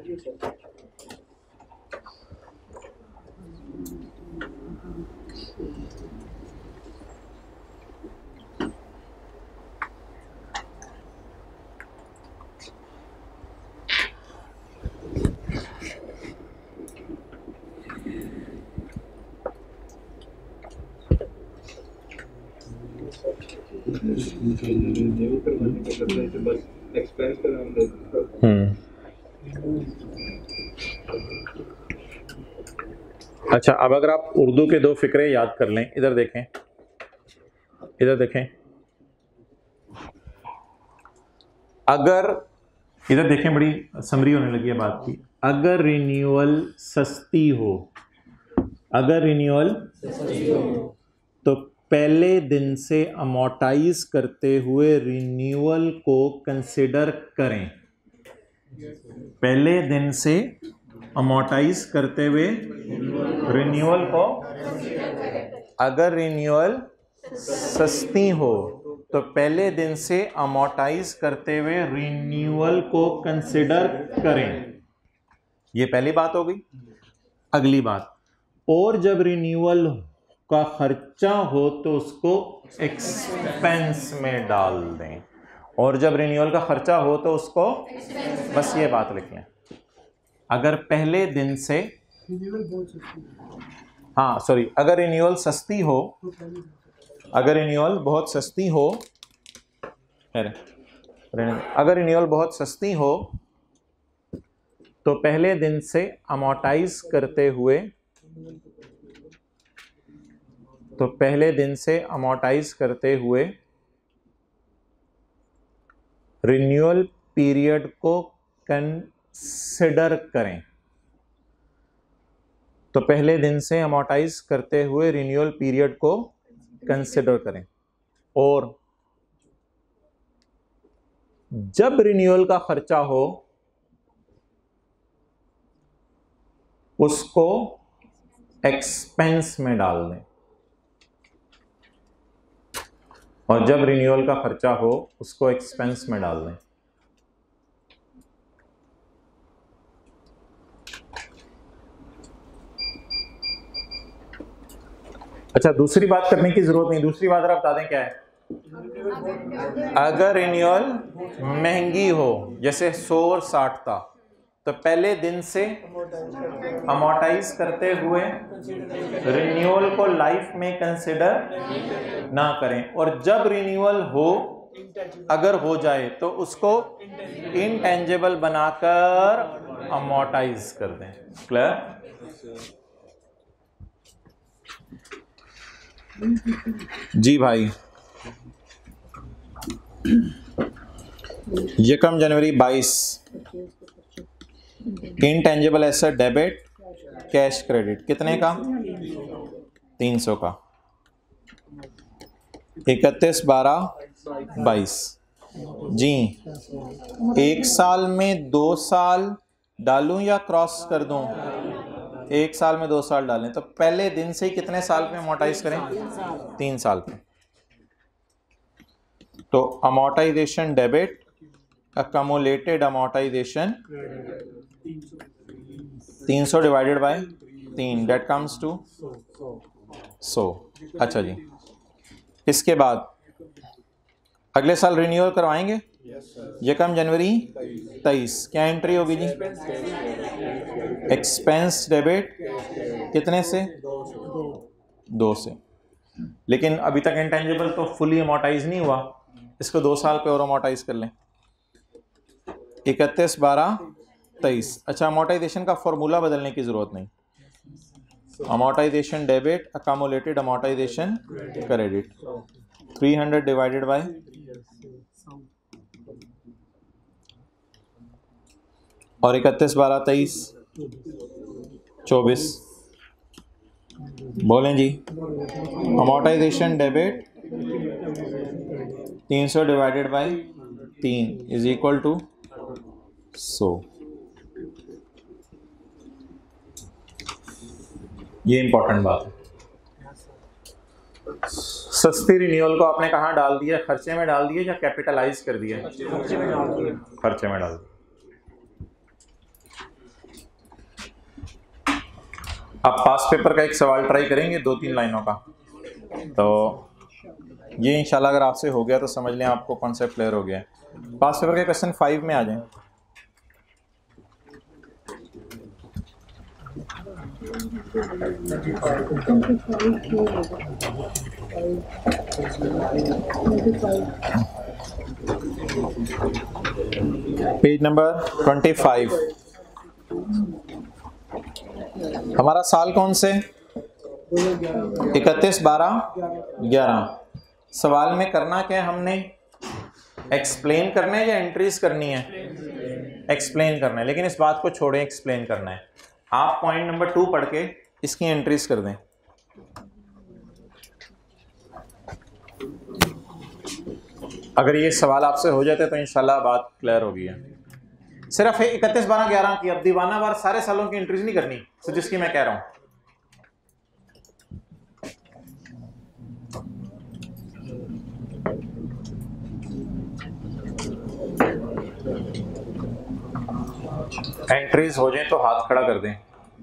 अच्छा, अब अगर आप उर्दू के 2 फिक्रे याद कर लें, इधर देखें, इधर देखें, अगर इधर देखें, बड़ी समरी होने लगी है बात की। अगर रिन्यूअल सस्ती हो, अगर रिन्यूअल तो पहले दिन से अमोर्टाइज करते हुए रिन्यूअल को कंसिडर करें। पहले दिन से अमोर्टाइज करते हुए रिन्यूअल को, अगर रिन्यूअल सस्ती हो तो पहले दिन से अमोर्टाइज करते हुए रिन्यूअल को कंसिडर करें। ये पहली बात हो गई। अगली बात, और जब रिन्यूअल का खर्चा हो तो उसको एक्सपेंस में डाल दें, और जब रिन्यूअल का खर्चा हो तो उसको, बस ये बात लिख लें। अगर पहले दिन से, हाँ सॉरी, अगर रिन्यूअल सस्ती हो, अगर रिन्यूअल बहुत सस्ती हो, अगर रिन्यूअल बहुत सस्ती हो तो पहले दिन से अमोर्टाइज करते हुए, तो पहले दिन से अमोर्टाइज करते हुए रिन्यूअल पीरियड को कंसिडर करें। तो पहले दिन से अमोर्टाइज करते हुए रिन्यूअल पीरियड को कंसिडर करें, और जब रिन्यूअल का खर्चा हो उसको एक्सपेंस में डाल दें, और जब रिन्यूअल का खर्चा हो उसको एक्सपेंस में डाल दें। अच्छा, दूसरी बात करने की जरूरत नहीं, दूसरी बात आप बता दें क्या है। अगर रिन्यूअल महंगी हो, जैसे 100 और 60 था, तो पहले दिन से अमोर्टाइज करते हुए रिन्यूअल को लाइफ में कंसिडर ना करें, और जब रिन्यूअल हो, अगर हो जाए तो उसको इंटेंजिबल बनाकर अमोर्टाइज कर दें। क्लियर? जी भाई, 1 जनवरी 22, intangible asset debit, cash credit, कितने का? 300 का। 31/12/22 जी। 1 साल में 2 साल डालूं या क्रॉस कर दूं? 1 साल में 2 साल डालें तो पहले दिन से ही कितने साल पे अमोर्टाइज करें? 3 साल पे। तो amortisation debit, accumulated amortisation 300 divided by 3, that comes to 100। अच्छा जी, इसके बाद अगले साल रिन्यूअल करवाएंगे? यकम जनवरी 23। क्या एंट्री होगी जी? एक्सपेंस डेबिट कितने से? 2 से। लेकिन अभी तक इंटेंजिबल तो फुली अमोर्टाइज नहीं हुआ, इसको 2 साल पे और अमोर्टाइज कर लें। 31/12/23। अच्छा, अमोर्टाइजेशन का फॉर्मूला बदलने की जरूरत नहीं। Amortisation debit, accumulated amortisation credit, 300 divided by और 31/12/23 24। बोलें जी। Amortisation debit 300 divided by 3 is equal to 100। ये इंपॉर्टेंट बात है। सस्ती रिन्यूअल को आपने कहाँ डाल दिया? खर्चे में डाल दिया या कैपिटलाइज कर दिया? खर्चे में डाल दिया। आप पास पेपर का एक सवाल ट्राई करेंगे 2-3 लाइनों का, तो ये इंशाल्लाह अगर आपसे हो गया तो समझ लें आपको कॉन्सेप्ट क्लियर हो गया है। पास पेपर के क्वेश्चन 5 में आ जाएं। Page number 25। हमारा साल कौन से? 31/12/11। सवाल में करना क्या है हमने? एक्सप्लेन करना है या एंट्रीज करनी है? एक्सप्लेन करना है, लेकिन इस बात को छोड़ें, एक्सप्लेन करना है। आप पॉइंट नंबर 2 पढ़ के इसकी एंट्रीज कर दें। अगर ये सवाल आपसे हो जाते तो इंशाल्लाह बात क्लियर होगी है। सिर्फ 31/12/11 की, अब दीवाना बार सारे सालों की एंट्रीज नहीं करनी, तो जिसकी मैं कह रहा हूं। एंट्रीज हो जाए तो हाथ खड़ा कर दें।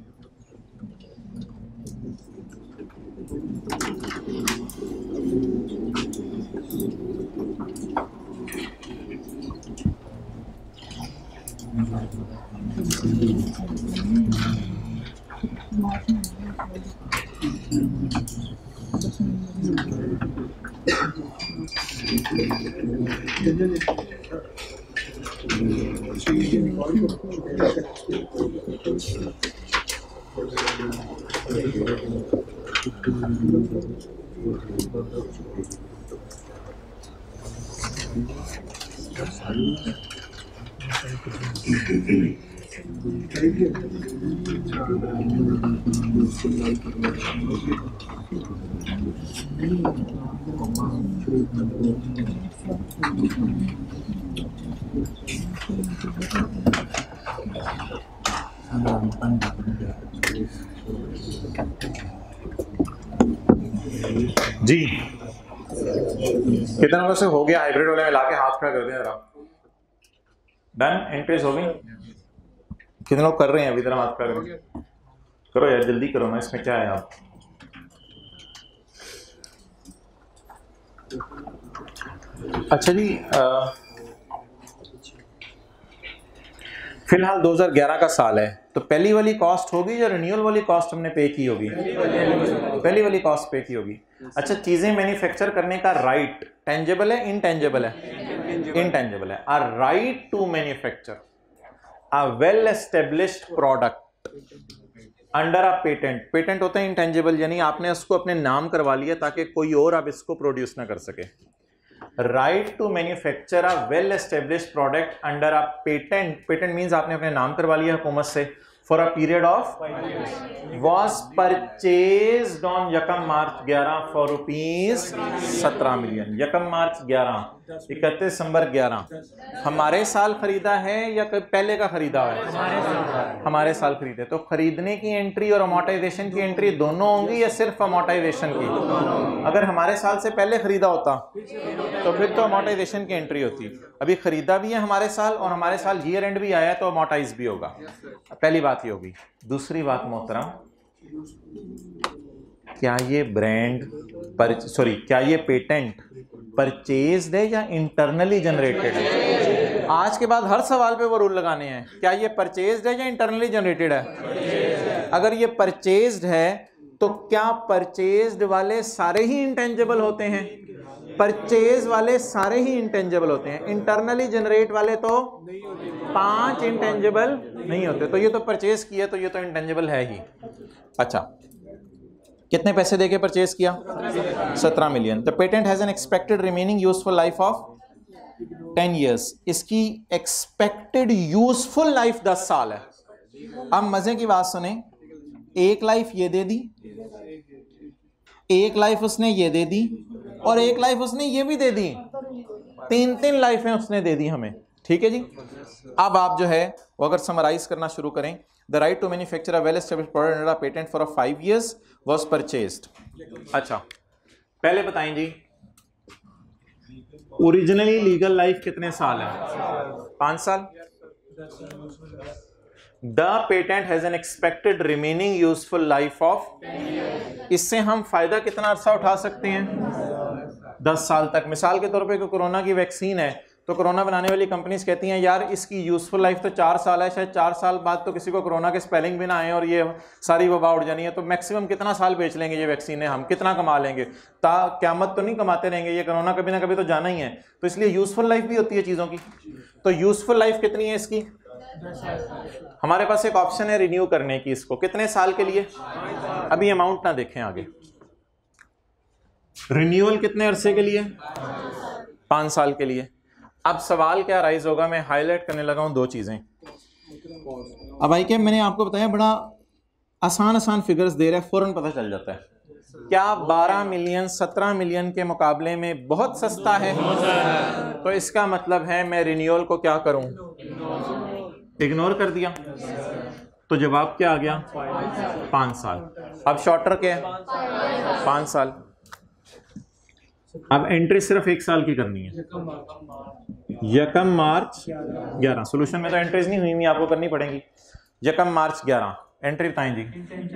जी कितना लोगों से हो गया? हाइब्रिड वाले में लाके हाथ खड़ा कर दें जरा। डन? एंट्रीज हो गई? कितने लोग कर रहे हैं अभी? तरह हाथ खड़ा करें। करो यार, जल्दी करो ना, इसमें क्या है आप। अच्छा जी, फिलहाल 2011 का साल है, तो पहली वाली कॉस्ट होगी या रिन्यूअल वाली कॉस्ट हमने पे की होगी? पहली वाली कॉस्ट पे की होगी। अच्छा, चीजें मैन्युफैक्चर करने का राइट टेंजेबल है, इनटेंजेबल है? इनटेंजेबल है। A right to manufacture a well established product under a patent. Patent होता है इंटेंजेबल, यानी आपने उसको अपने नाम करवा लिया ताकि कोई और अब इसको प्रोड्यूस ना कर सके। Right to manufacture a well established product under a patent. Patent means आपने अपने नाम करवा लिया हुकूमत से for a period of was purchased on यकम मार्च 11 फॉर रुपीज 17 मिलियन। यकम मार्च 11, 31 दिसंबर 11 हमारे साल खरीदा है या पहले का खरीदा है? हमारे साल खरीदे। तो खरीदने की एंट्री और अमोर्टाइजेशन की एंट्री दोनों होंगी या सिर्फ अमोर्टाइजेशन की? अगर हमारे साल से पहले खरीदा होता तो फिर तो अमोर्टाइजेशन की एंट्री होती। अभी खरीदा भी है हमारे साल और हमारे साल ईयर एंड भी आया तो अमोर्टाइज भी होगा। पहली बात ये होगी। दूसरी बात मोहतरम, क्या ये क्या ये पेटेंट परचेज्ड है या इंटरनली जनरेटेड है? आज के बाद हर सवाल पे वो रूल लगाने हैं। क्या ये परचेज्ड है या इंटरनली जनरेटेड है? अगर ये परचेज्ड है तो क्या परचेज्ड वाले सारे ही इंटेंजिबल होते हैं? परचेज वाले सारे ही इंटेंजिबल होते हैं। इंटरनली जनरेट वाले तो 5 इंटेंजिबल नहीं होते। तो ये तो परचेज किया तो ये तो इंटेंजिबल है ही। अच्छा, कितने पैसे देके परचेज किया? 17 मिलियन। The patent has an expected remaining useful life of 10 years। इसकी एक्सपेक्टेड यूजफुल लाइफ 10 साल है। अब मजे की बात सुने, एक लाइफ ये दे दी, एक लाइफ उसने ये दे दी और एक लाइफ उसने ये भी दे दी। 3 लाइफें उसने दे दी हमें। ठीक है जी। अब आप जो है वो अगर समराइज करना शुरू करें, the right to manufacture a well established product under a patent for 5 years was purchased. अच्छा, पहले बताएं जी, ओरिजिनली लीगल लाइफ कितने साल है? 5 साल। The patent has an expected remaining useful life of, इससे हम फायदा कितना अरसा उठा सकते हैं? 10 साल तक। मिसाल के तौर पे कोरोना की वैक्सीन है तो कोरोना बनाने वाली कंपनीज कहती हैं यार इसकी यूजफुल लाइफ तो 4 साल है, शायद 4 साल बाद तो किसी को कोरोना के स्पेलिंग भी ना आए और ये सारी वबा उड़ जानी है। तो मैक्सिमम कितना साल बेच लेंगे ये वैक्सीन है, हम कितना कमा लेंगे? क़यामत तो नहीं कमाते रहेंगे, ये कोरोना कभी ना कभी तो जाना ही है। तो इसलिए यूजफुल लाइफ भी होती है चीज़ों की। तो यूजफुल लाइफ कितनी है इसकी? हमारे पास एक ऑप्शन है रिन्यू करने की। इसको कितने साल के लिए? अभी अमाउंट ना देखें आगे। रिन्यूअल कितने अरसे के लिए? 5 साल के लिए। अब सवाल क्या राइज होगा, मैं हाईलाइट करने लगा हूं 2 चीजें। अब भाई क्या मैंने आपको बताया बड़ा आसान फिगर्स दे रहा है, फौरन पता चल जाता है। क्या 12 मिलियन 17 मिलियन के मुकाबले में बहुत सस्ता है? तो इसका मतलब है मैं रिन्यूअल को क्या करूं? इग्नोर कर दिया। तो जवाब क्या आ गया? 5 साल। अब शॉर्टर क्या है? 5 साल। अब एंट्री सिर्फ 1 साल की करनी है। यकम मार्च 11। सोल्यूशन में तो एंट्रीज नहीं हुई, आपको करनी पड़ेगी। यकम मार्च 11 एंट्री बताएं जी।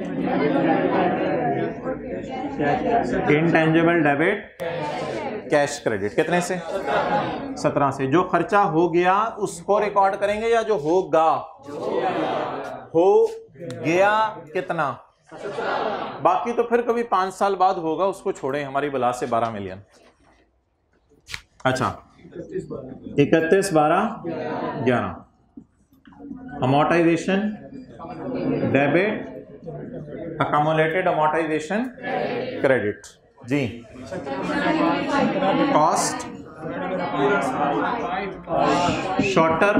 इंटेंजिबल डेबिट कैश क्रेडिट कितने से? 17 से। जो खर्चा हो गया उसको रिकॉर्ड करेंगे या जो होगा? हो गया कितना? बाकी तो फिर कभी 5 साल बाद होगा, उसको छोड़ें, हमारी बला से 12 मिलियन। अच्छा, 31/12/11 amortisation debit, accumulated amortisation credit जी। कॉस्ट शॉर्टर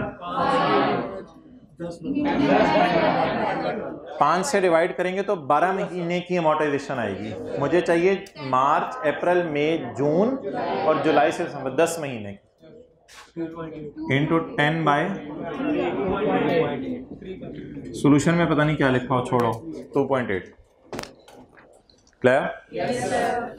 5 से डिवाइड करेंगे तो 12 महीने की अमोर्टाइजेशन आएगी। मुझे चाहिए मार्च, अप्रैल, मई, जून और जुलाई से 10 महीने इंटू 10 बाय। सोल्यूशन में पता नहीं क्या लिखा हो, छोड़ो। 2.8 क्लियर?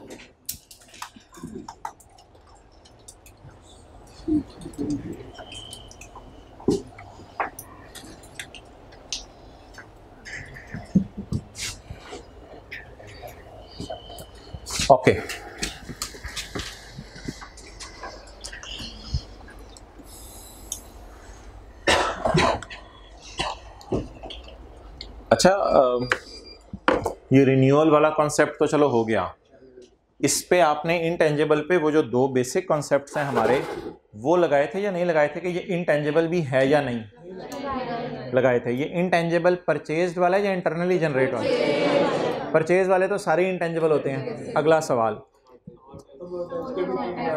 ओके। अच्छा, ये रिन्यूअल वाला कॉन्सेप्ट तो चलो हो गया। इस पे आपने इंटेंजिबल पे वो जो 2 बेसिक कॉन्सेप्ट्स हैं हमारे, वो लगाए थे या नहीं लगाए थे कि ये इंटेंजिबल भी है या नहीं? लगाए थे। ये इंटेंजिबल परचेज्ड वाला है या इंटरनली जनरेट वाला? परचेज वाले तो सारे इंटेंजिबल होते हैं। अगला सवाल,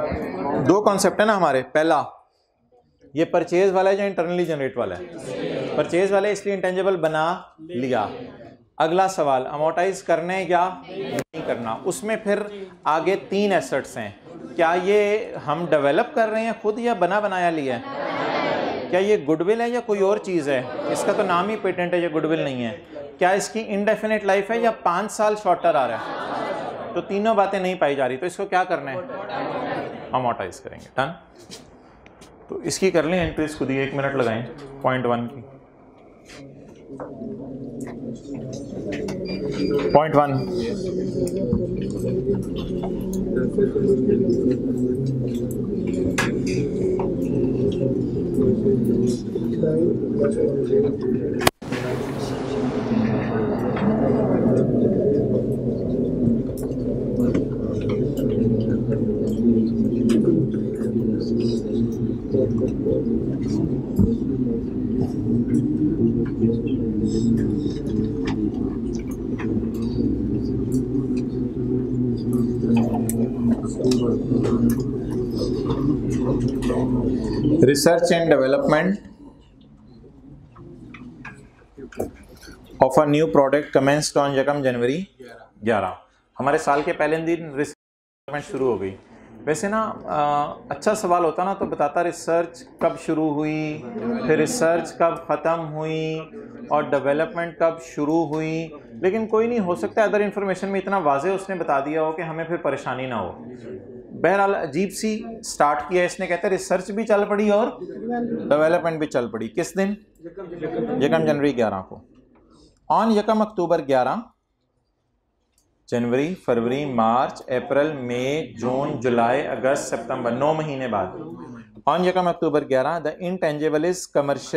2 कॉन्सेप्ट है ना हमारे। पहला, ये परचेज वाला है या इंटरनली जनरेट वाला है? परचेज वाले इसलिए इंटेंजिबल बना लिया। अगला सवाल, अमोर्टाइज करने या नहीं करना, उसमें फिर आगे 3 एसेट्स हैं। क्या ये हम डेवलप कर रहे हैं खुद या बना बनाया लिया है? क्या ये गुडविल है या कोई और चीज़ है? इसका तो नाम ही पेटेंट है, ये गुडविल नहीं है। क्या इसकी इनडेफिनेट लाइफ है या 5 साल शॉर्टर आ रहा है? तो तीनों बातें नहीं पाई जा रही, तो इसको क्या करना है? अमोर्टाइज करेंगे। डन। तो इसकी कर लें एंट्रीज खुद ही, 1 मिनट लगाएं। पॉइंट 1 की, point 1 research and development of a new product commenced on यकम जनवरी 11। हमारे साल के पहले दिन रिसर्च डेवलपमेंट शुरू हो गई। वैसे ना अच्छा सवाल होता ना तो बताता रिसर्च कब शुरू हुई, फिर रिसर्च कब ख़त्म हुई और डेवलपमेंट कब शुरू हुई, लेकिन कोई नहीं, हो सकता है अदर इन्फॉर्मेशन में इतना वाज़े उसने बता दिया हो कि हमें फिर परेशानी ना हो। बहरहाल अजीब सी स्टार्ट किया इसने, कहते हैं रिसर्च भी चल पड़ी और डेवलपमेंट भी चल पड़ी। किस दिन? यकम जनवरी 11 को। ऑन यकम अक्टूबर 11, जनवरी, फरवरी, मार्च, अप्रैल, मई, जून, जुलाई, अगस्त, सितंबर, 9 महीने बाद। ऑन यकम October 11 the intangible is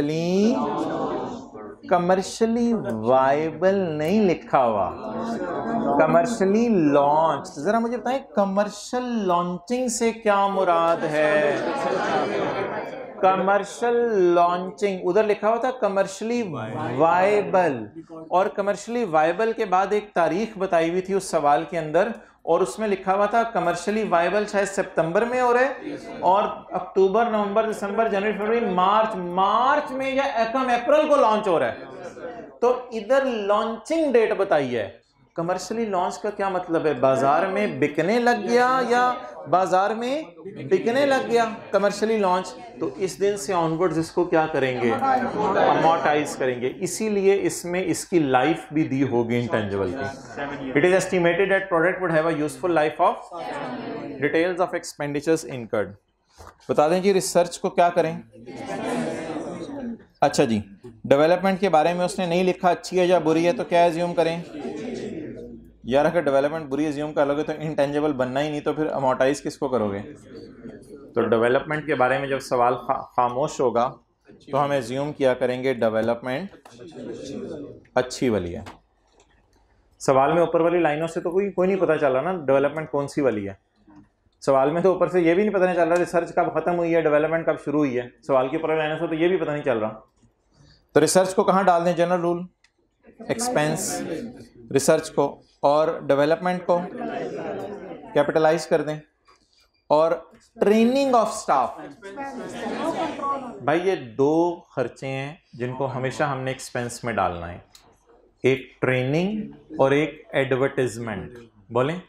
commercially viable नहीं लिखा हुआ, कमर्शियली लॉन्च। जरा मुझे बताएं कमर्शियल लॉन्चिंग से क्या मुराद है? कमर्शियल लॉन्चिंग, उधर लिखा हुआ था कमर्शियली वायबल, और कमर्शियली वायबल के बाद एक तारीख बताई हुई थी उस सवाल के अंदर, और उसमें लिखा हुआ था कमर्शियली वायबल शायद सितंबर में हो रहे, और अक्टूबर, नवंबर, दिसंबर, जनवरी, फरवरी, मार्च में या अप्रैल को लॉन्च हो रहा है। तो इधर लॉन्चिंग डेट बताई है। कमर्शियली लॉन्च का क्या मतलब है? बाजार में बिकने लग गया या बाजार में बिकने लग गया कमर्शियली लॉन्च। तो इस दिन से ऑनवर्ड्स इसको क्या करेंगे? अमोर्टाइज करेंगे। इसीलिए इसमें इसकी लाइफ भी दी होगी इंटेंजिबल की। It is estimated that product would have a useful life of, details of expenditures incurred. बता दें जी रिसर्च को क्या करें। अच्छा जी, डेवलपमेंट के बारे में उसने नहीं लिखा अच्छी है या बुरी है, तो क्या एज्यूम करें? यार अगर डेवलपमेंट बुरी एज्यूम कर लोगे तो इंटेंजिबल बनना ही नहीं, तो फिर अमोर्टाइज किसको करोगे? तो डेवलपमेंट के बारे में जब सवाल खामोश होगा तो हम एज्यूम किया करेंगे डेवलपमेंट अच्छी वाली है। सवाल में ऊपर वाली लाइनों से तो कोई नहीं पता चल रहा ना डेवलपमेंट कौन सी वाली है। सवाल में तो ऊपर से ये भी नहीं पता नहीं चल रहा रिसर्च कब खत्म हुई है, डेवलपमेंट कब शुरू हुई है। सवाल की ऊपर वाली लाइनों से तो ये भी पता नहीं चल रहा। तो रिसर्च को कहाँ डाल दें? जनरल रूल, एक्सपेंस रिसर्च को, और डेवलपमेंट को कैपिटलाइज कर दें, और ट्रेनिंग ऑफ स्टाफ। भाई ये 2 खर्चे हैं जिनको हमेशा हमने एक्सपेंस में डालना है, एक ट्रेनिंग और एक एडवर्टाइजमेंट। बोलें,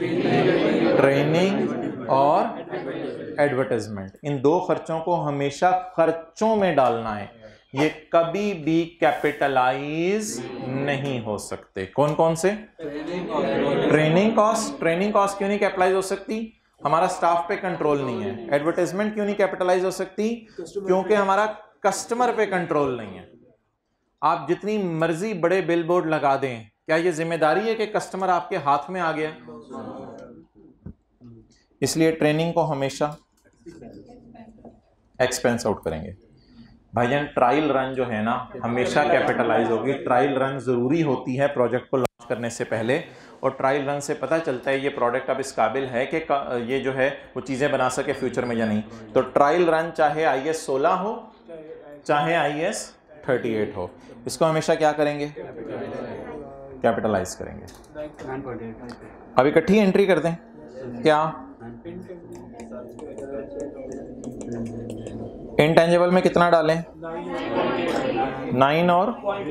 ट्रेनिंग और एडवर्टाइजमेंट, इन 2 खर्चों को हमेशा खर्चों में डालना है। ये कभी भी कैपिटलाइज नहीं हो सकते। कौन कौन से? ट्रेनिंग कॉस्ट क्यों नहीं कैपिटलाइज हो सकती? हमारा स्टाफ पे कंट्रोल नहीं है। एडवर्टाइजमेंट क्यों नहीं कैपिटलाइज हो सकती? क्योंकि हमारा कस्टमर पे कंट्रोल नहीं है। आप जितनी मर्जी बड़े बिल बोर्ड लगा दें, क्या ये जिम्मेदारी है कि कस्टमर आपके हाथ में आ गया? इसलिए ट्रेनिंग को हमेशा एक्सपेंस आउट करेंगे। भाईजान ट्रायल रन जो है ना हमेशा कैपिटलाइज होगी। ट्रायल रन जरूरी होती है प्रोजेक्ट को लॉन्च करने से पहले, और ट्रायल रन से पता चलता है ये प्रोडक्ट अब इस काबिल है कि ये जो है वो चीज़ें बना सके फ्यूचर में या नहीं। तो ट्रायल रन चाहे IS 16 हो चाहे IS 38 हो, इसको हमेशा क्या करेंगे? कैपिटलाइज करेंगे। अब इकट्ठी एंट्री कर दें क्या? इंटेंजिबल में कितना डालें? 9 और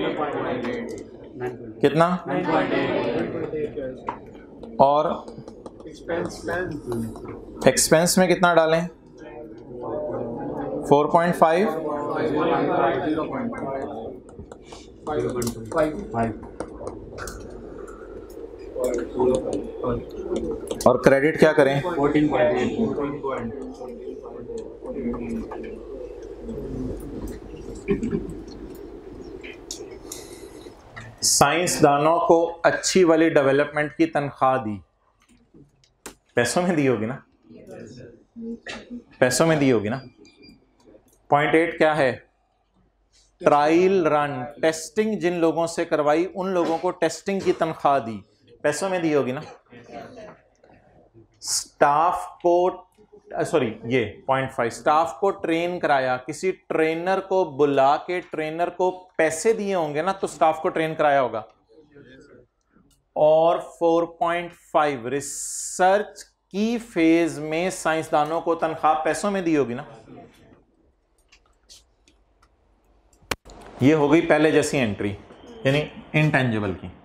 कितना, और एक्सपेंस में कितना डालें, 4.5, और क्रेडिट क्या करें, 14.8। साइंसदानों को अच्छी वाली डेवलपमेंट की तनख्वाह दी, पैसों में दी होगी ना, पैसों में दी होगी ना। 0.8 क्या है, ट्रायल रन, टेस्टिंग जिन लोगों से करवाई उन लोगों को टेस्टिंग की तनख्वाह दी, पैसों में दी होगी ना। स्टाफ को, सॉरी ये 0.5, स्टाफ को ट्रेन कराया, किसी ट्रेनर को बुला के ट्रेनर को पैसे दिए होंगे ना, तो स्टाफ को ट्रेन कराया होगा। और 4.5 रिसर्च की फेज में साइंसदानों को तनख्वाह पैसों में दी होगी ना। ये हो गई पहले जैसी एंट्री, यानी इंटेंजिबल की।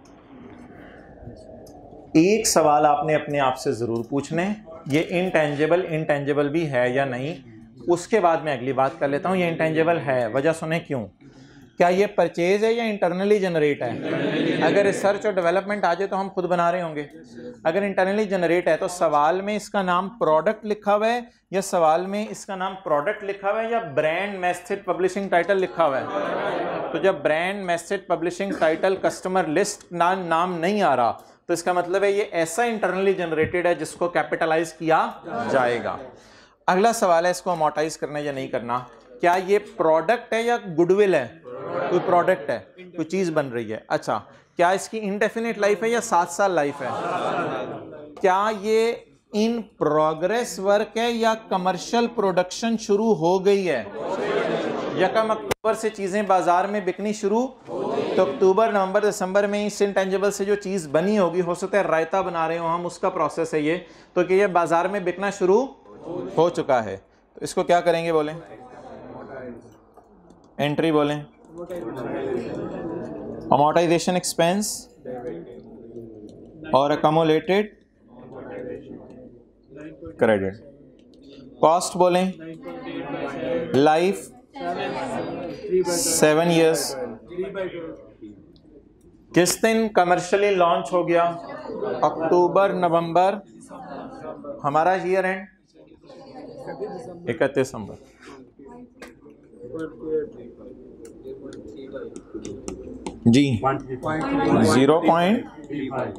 एक सवाल आपने अपने आप से जरूर पूछने, ये इंटेंजिबल भी है या नहीं। उसके बाद मैं अगली बात कर लेता हूं, ये इंटेंजिबल है, वजह सुने क्यों। क्या ये परचेज है या इंटरनली जनरेट है। अगर रिसर्च और डेवलपमेंट आ जाए तो हम खुद बना रहे होंगे। अगर इंटरनली जनरेट है तो सवाल में इसका नाम प्रोडक्ट लिखा हुआ है, या सवाल में इसका नाम प्रोडक्ट लिखा हुआ है, या ब्रांड मैसेज पब्लिशिंग टाइटल लिखा हुआ है। तो जब brand message publishing title customer list नाम नहीं आ रहा, तो इसका मतलब है ये ऐसा इंटरनली जनरेटेड है जिसको कैपिटलाइज किया जाएगा। अगला सवाल है, इसको अमोर्टाइज करना या नहीं करना। क्या ये प्रोडक्ट है या गुडविल है। कोई प्रोडक्ट है, कोई चीज बन रही है। अच्छा, क्या इसकी इंडेफिनिट लाइफ है या 7 साल लाइफ है। क्या ये इन प्रोग्रेस वर्क है या कमर्शियल प्रोडक्शन शुरू हो गई है। यकम अक्टूबर से चीजें बाजार में बिकनी शुरू, तो अक्टूबर नवंबर दिसंबर में इस इंटेंजिबल से जो चीज बनी होगी, हो सकता है रायता बना रहे हो हम, उसका प्रोसेस है ये, तो कि ये बाजार में बिकना शुरू हो चुका है। तो इसको क्या करेंगे, बोलें एंट्री, बोलें अमोर्टाइजेशन एक्सपेंस और अकोमोलेटेड क्रेडिट। कॉस्ट बोलें लाइफ 7 years। किस दिन कमर्शियली लॉन्च हो गया, अक्टूबर नवंबर, हमारा ईयर एंड 31 दिसंबर। जी 0.35।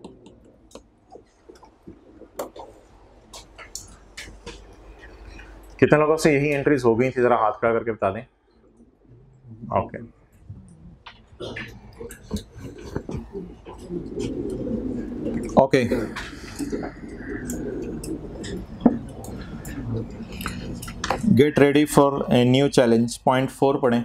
कितने लोगों से यही एंट्रीज हो गई थी, जरा हाथ खड़ा करके बता दें। Okay, okay, get ready for a new challenge. 0.4 पढ़ें।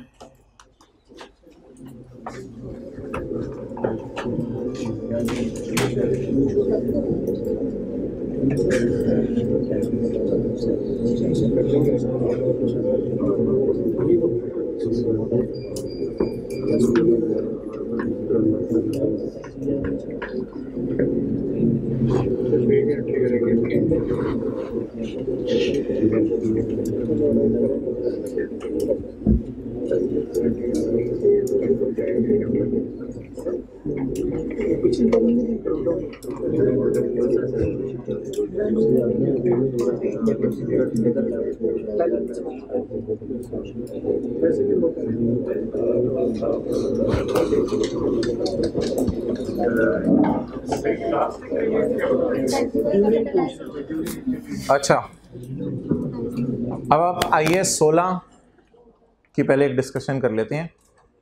अच्छा, अब आप IAS 16 की पहले एक डिस्कशन कर लेते हैं।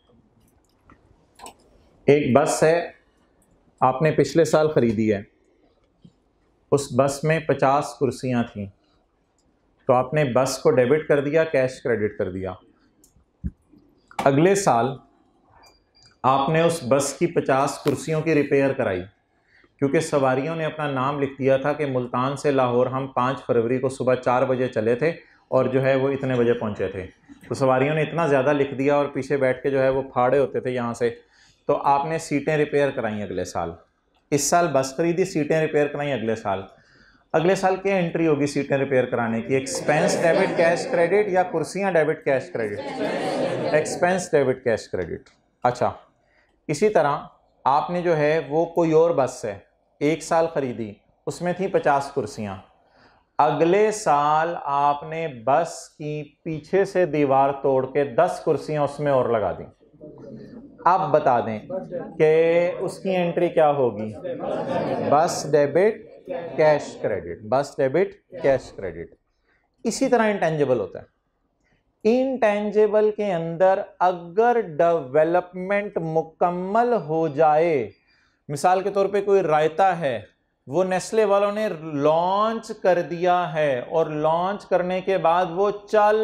एक बस है, आपने पिछले साल खरीदी है, उस बस में 50 कुर्सियां थीं, तो आपने बस को डेबिट कर दिया, कैश क्रेडिट कर दिया। अगले साल आपने उस बस की 50 कुर्सियों की रिपेयर कराई, क्योंकि सवारियों ने अपना नाम लिख दिया था कि मुल्तान से लाहौर हम 5 फरवरी को सुबह 4 बजे चले थे और जो है वो इतने बजे पहुंचे थे। तो सवारियों ने इतना ज़्यादा लिख दिया और पीछे बैठ के जो है वो फाड़े होते थे यहाँ से। तो आपने सीटें रिपेयर कराई अगले साल, इस साल बस खरीदी, सीटें रिपेयर कराई अगले साल। अगले साल क्या एंट्री होगी सीटें रिपेयर कराने की? एक्सपेंस डेबिट कैश क्रेडिट या कुर्सियाँ debit cash credit? Expense debit cash credit. अच्छा, इसी तरह आपने जो है वो कोई और बस है, एक साल खरीदी, उसमें थी 50 कुर्सियाँ। अगले साल आपने बस की पीछे से दीवार तोड़ के 10 कुर्सियाँ उसमें और लगा दी। अब बता दें कि उसकी एंट्री क्या होगी? बस डेबिट कैश क्रेडिट, बस डेबिट कैश क्रेडिट। इसी तरह इंटेंजिबल होता है। इंटेंजिबल के अंदर अगर डेवलपमेंट मुकम्मल हो जाए, मिसाल के तौर पे कोई रायता है, वो नेस्ले वालों ने लॉन्च कर दिया है और लॉन्च करने के बाद वो चल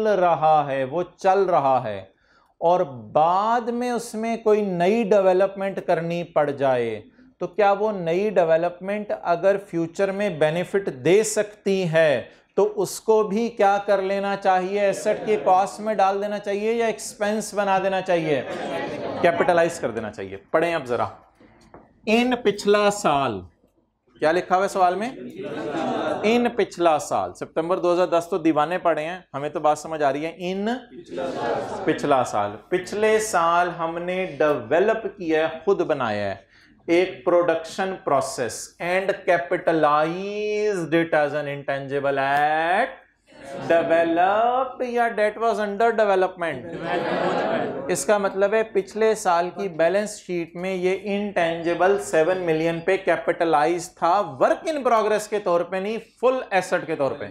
रहा है और बाद में उसमें कोई नई डेवलपमेंट करनी पड़ जाए, तो क्या वो नई डेवलपमेंट अगर फ्यूचर में बेनिफिट दे सकती है तो उसको भी क्या कर लेना चाहिए? एसेट के कॉस्ट में डाल देना चाहिए या एक्सपेंस बना देना चाहिए? कैपिटलाइज कर देना चाहिए। पढ़ें अब जरा, इन पिछला साल, क्या लिखा हुआ है सवाल में? इन पिछला साल। सितंबर 2010 तो दीवाने पढ़े हैं, हमें तो बात समझ आ रही है। इन पिछला साल, पिछले साल हमने डेवलप किया है, खुद बनाया है एक production process and capitalised it as an intangible at developed या डेट वाज अंडर डेवलपमेंट। इसका मतलब है पिछले साल की बैलेंस शीट में ये इंटेंजिबल 7 मिलियन पे कैपिटलाइज था, वर्क इन प्रोग्रेस के तौर पे नहीं, फुल एसेट के तौर पे।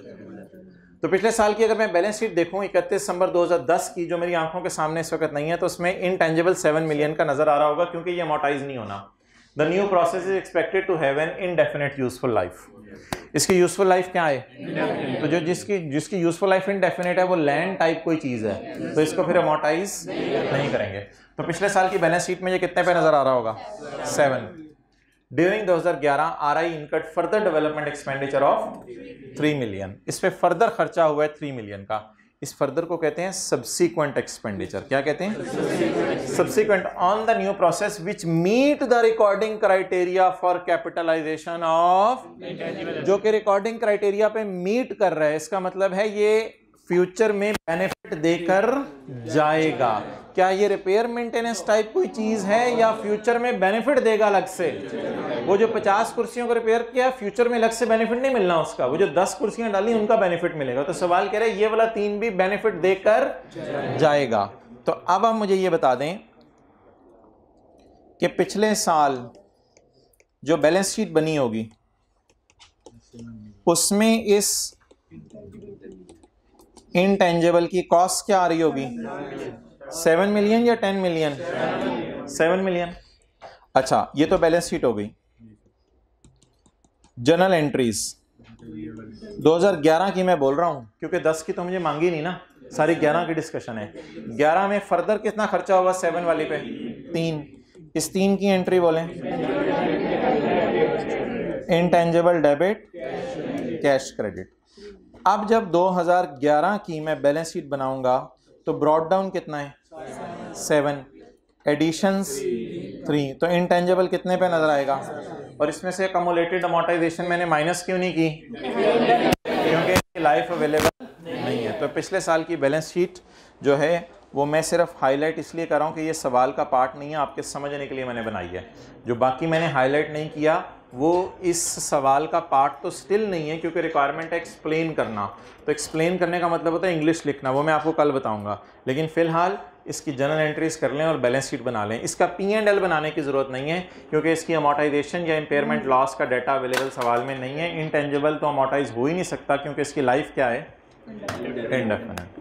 तो पिछले साल की अगर मैं बैलेंस शीट देखूं 31 दिसंबर 2010 की, जो मेरी आंखों के सामने इस वक्त नहीं है, तो उसमें इंटेंजिबल 7 मिलियन का नजर आ रहा होगा क्योंकि ये अमोर्टाइज नहीं होना। The new process is expected to have an indefinite useful life. इसकी यूजफुल लाइफ क्या है? तो जो जिसकी यूजफुल लाइफ इनडेफिनेट है वो लैंड टाइप कोई चीज है, तो इसको फिर अमोर्टाइज नहीं करेंगे। तो पिछले साल की बैलेंस शीट में ये कितने पे नजर आ रहा होगा? 7। During 2011 RI incurred further development expenditure of 3 million. इस पे फर्दर खर्चा हुआ है 3 मिलियन का। इस फर्दर को कहते हैं सब्सीक्वेंट एक्सपेंडिचर। क्या कहते हैं? Subsequent on the new process which meet the recording criteria for capitalisation of, जो कि रिकॉर्डिंग क्राइटेरिया पे मीट कर रहा है। इसका मतलब है ये फ्यूचर में बेनिफिट देकर जाएगा। क्या ये रिपेयर मेंटेनेंस टाइप कोई चीज है या फ्यूचर में बेनिफिट देगा अलग से? वो जो 50 कुर्सियों को रिपेयर किया, फ्यूचर में अलग से बेनिफिट नहीं मिलना उसका, वो जो 10 कुर्सियां डाली उनका बेनिफिट मिलेगा। तो सवाल कह रहे हैं ये वाला 3 भी बेनिफिट देकर जाएगा। तो अब आप मुझे ये बता दें कि पिछले साल जो बैलेंस शीट बनी होगी उसमें इस इंटेंजिबल की कॉस्ट क्या आ रही होगी? 7 मिलियन या 10 मिलियन? 7 मिलियन। अच्छा, ये तो बैलेंस शीट हो गई। जर्नल एंट्रीज 2011 की मैं बोल रहा हूं क्योंकि 10 की तो मुझे मांगी नहीं ना, सारी 11 की डिस्कशन है। 11 में फर्दर कितना खर्चा होगा 7 वाली पे? 3। इस 3 की एंट्री बोलें। Intangible debit cash credit. अब जब 2011 की मैं बैलेंस शीट बनाऊंगा तो ब्रॉड डाउन कितना है? 7, एडिशंस 3, तो इंटेंजिबल कितने पे नजर आएगा? और इसमें से कम्युलेटेड अमोर्टाइजेशन मैंने माइनस क्यों नहीं की? क्योंकि लाइफ अवेलेबल नहीं है। तो पिछले साल की बैलेंस शीट जो है वो मैं सिर्फ हाईलाइट इसलिए कर रहा हूँ कि ये सवाल का पार्ट नहीं है, आपके समझने के लिए मैंने बनाई है। जो बाकी मैंने हाईलाइट नहीं किया वो इस सवाल का पार्ट तो स्टिल नहीं है, क्योंकि रिक्वायरमेंट है एक्सप्लेन करना। तो एक्सप्लेन करने का मतलब होता है इंग्लिश लिखना, वो मैं आपको कल बताऊंगा। लेकिन फिलहाल इसकी जनरल एंट्रीज कर लें और बैलेंस शीट बना लें। इसका P&L बनाने की ज़रूरत नहीं है क्योंकि इसकी अमोर्टाइजेशन या इम्पेयरमेंट लॉस का डाटा अवेलेबल सवाल में नहीं है। इंटेंजिबल तो अमोर्टाइज हो ही नहीं सकता क्योंकि इसकी लाइफ क्या है? इंडेफिनिट।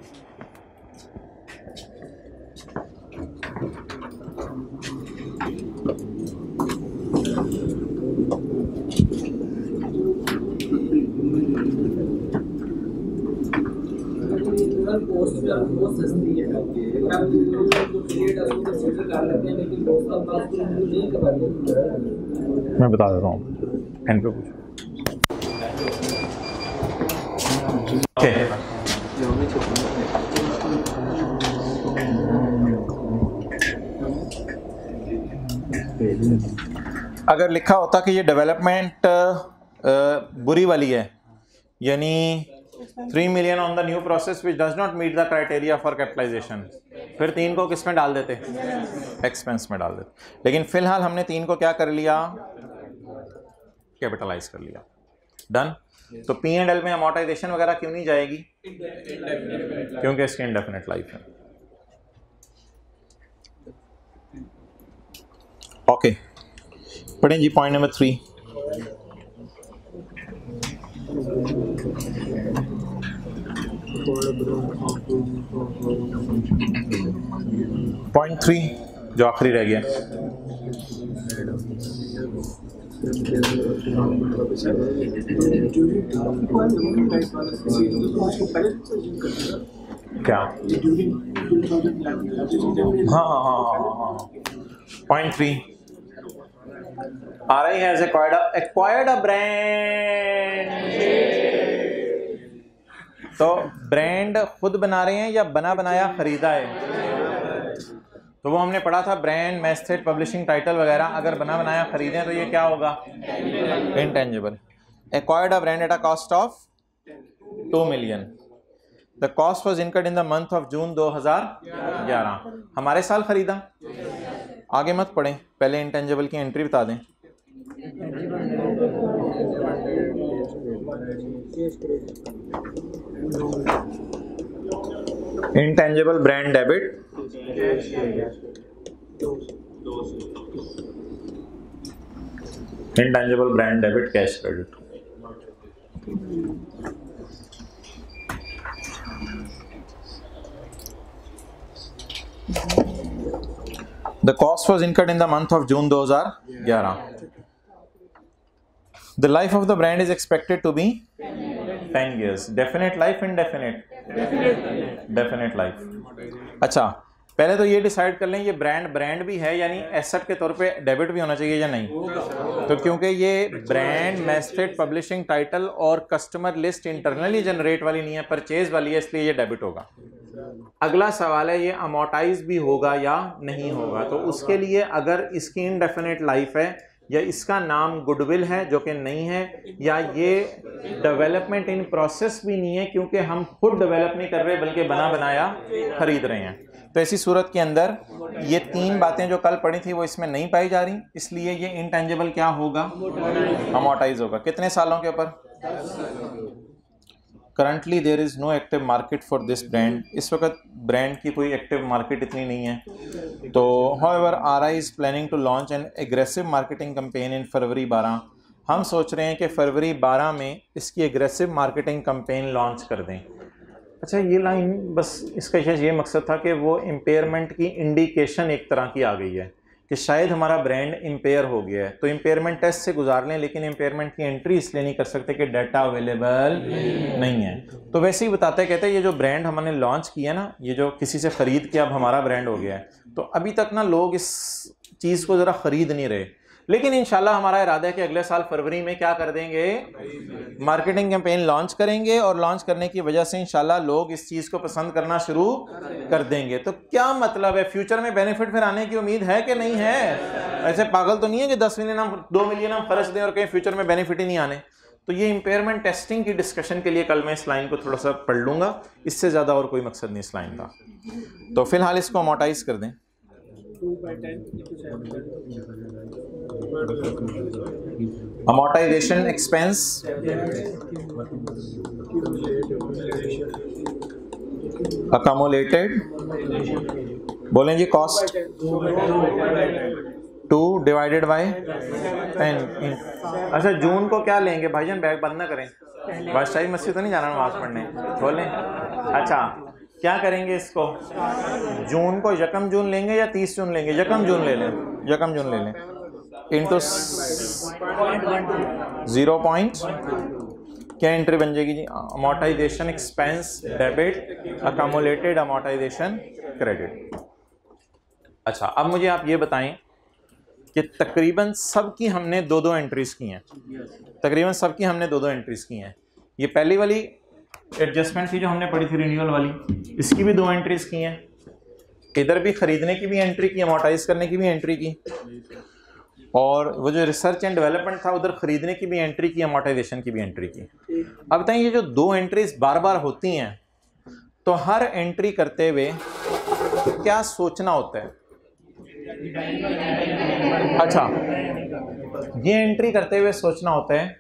मैं बता देता हूँ, एंड पे पूछो। ओके अगर लिखा होता कि ये डेवलपमेंट बुरी वाली है, यानी 3 million on the new process which does not meet the criteria for capitalisation, फिर 3 को किस में डाल देते? एक्सपेंस में डाल देते। लेकिन फिलहाल हमने 3 को क्या कर लिया? कैपिटलाइज कर लिया। डन। तो P&L में अमोर्टाइजेशन वगैरह क्यों नहीं जाएगी? क्योंकि इसकी इंडेफिनिट लाइफ है। ओके पढ़ें जी पॉइंट नंबर 3। पॉइंट 3 जो आखिरी रह गया। क्या? हाँ। Point 3 RI has acquired a brand। तो ब्रांड खुद बना रहे हैं या बना बनाया खरीदा है? तो वो हमने पढ़ा था ब्रांड, मैथड, पब्लिशिंग, टाइटल वगैरह। अगर बना बनाया खरीदें तो ये क्या होगा? Intangible. Acquired a brand at a cost of 2 million। The cost was incurred in the month of June 2011। हमारे साल खरीदा। आगे मत पढ़ें, पहले इंटेंजिबल की एंट्री बता दें। Intangible brand debit, intangible brand debit, cash credit. The cost was incurred in the month of June 2011. The life of the brand is expected to be 10 years. Definite life, indefinite? Definite life. अच्छा, पहले तो ये decide कर लें ये brand भी है, यानी एसेट के तौर पे डेबिट भी होना चाहिए या नहीं? तो क्योंकि ये ब्रांड, मैथड, पब्लिशिंग, टाइटल और कस्टमर लिस्ट इंटरनली जनरेट वाली नहीं है, परचेज वाली है, इसलिए ये डेबिट होगा। अगला सवाल है ये अमोर्टाइज भी होगा या नहीं होगा। तो उसके लिए अगर इसकी इनडेफिनिट लाइफ है या इसका नाम गुडविल है जो कि नहीं है, या ये डेवलपमेंट इन प्रोसेस भी नहीं है क्योंकि हम खुद डेवलप नहीं कर रहे बल्कि बना बनाया खरीद रहे हैं, तो ऐसी सूरत के अंदर ये 3 बातें जो कल पढ़ी थी वो इसमें नहीं पाई जा रही, इसलिए ये इंटेंजिबल क्या होगा? अमोर्टाइज होगा। कितने सालों के ऊपर? Currently there is no active market for this brand. इस वक्त ब्रांड की कोई एक्टिव मार्केट इतनी नहीं है। तो however RI is planning to launch an aggressive marketing campaign in February 12। हम सोच रहे हैं कि फरवरी 12 में इसकी एग्रेसिव मार्केटिंग कैंपेन लॉन्च कर दें। अच्छा, ये लाइन बस इसका ये मकसद था कि वो इम्पेयरमेंट की इंडिकेशन एक तरह की आ गई है कि शायद हमारा ब्रांड इम्पेयर हो गया है, तो इम्पेयरमेंट टेस्ट से गुजार लें, लेकिन इम्पेयरमेंट की एंट्री इसलिए नहीं कर सकते कि डाटा अवेलेबल नहीं है। तो वैसे ही बताते कहते हैं ये जो ब्रांड हमने लॉन्च किया ना, ये जो किसी से ख़रीद के अब हमारा ब्रांड हो गया है, तो अभी तक ना लोग इस चीज़ को ज़रा ख़रीद नहीं रहे, लेकिन इंशाल्लाह हमारा इरादा है कि अगले साल फरवरी में क्या कर देंगे? मार्केटिंग कैंपेन लॉन्च करेंगे, और लॉन्च करने की वजह से इंशाल्लाह लोग इस चीज़ को पसंद करना शुरू कर देंगे। तो क्या मतलब है, फ्यूचर में बेनिफिट फिर आने की उम्मीद है कि नहीं है? ऐसे पागल तो नहीं है कि 10 मिलियन हम 2 मिलियन हम खर्च दें और कहीं फ्यूचर में बेनिफिट ही नहीं आने। तो ये इम्पेयरमेंट टेस्टिंग की डिस्कशन के लिए कल मैं इस लाइन को थोड़ा सा पढ़ लूँगा, इससे ज़्यादा और कोई मकसद नहीं इस लाइन का। तो फिलहाल इसको अमोर्टाइज कर दें। अमोर्टाइजेशन एक्सपेंस अकमुलेटेड, बोलें जी, कॉस्ट 2 डिवाइडेड बाय 10। अच्छा, जून को क्या लेंगे भाईजान? बैग बंद ना करें, बादशाही मस्जिद तो नहीं जाना नमाज पढ़ने, बोलें। अच्छा, क्या करेंगे इसको? जून को यकम जून लेंगे या 30 जून लेंगे? यकम जून ले लें, यकम जून ले लें, इंटू 0 पॉइंट क्या एंट्री बन जाएगी जी? Amortisation expense debit, accumulated amortisation credit. अच्छा, अब मुझे आप ये बताएं कि तकरीबन सब की हमने 2-2 एंट्रीज की हैं, तकरीबन सब की हमने 2-2 एंट्रीज की हैं। ये पहली वाली एडजस्टमेंट थी जो हमने पढ़ी थी रिन्यूअल वाली, इसकी भी 2 एंट्रीज की हैं, इधर भी खरीदने की भी एंट्री की, अमोर्टाइज करने की भी एंट्री की, और वो जो रिसर्च एंड डेवलपमेंट था उधर खरीदने की भी एंट्री की, अमोर्टाइजेशन की भी एंट्री की। अब बताइए ये जो 2 एंट्रीज बार बार होती हैं तो हर एंट्री करते हुए क्या सोचना होता है? अच्छा, ये एंट्री करते हुए सोचना होता है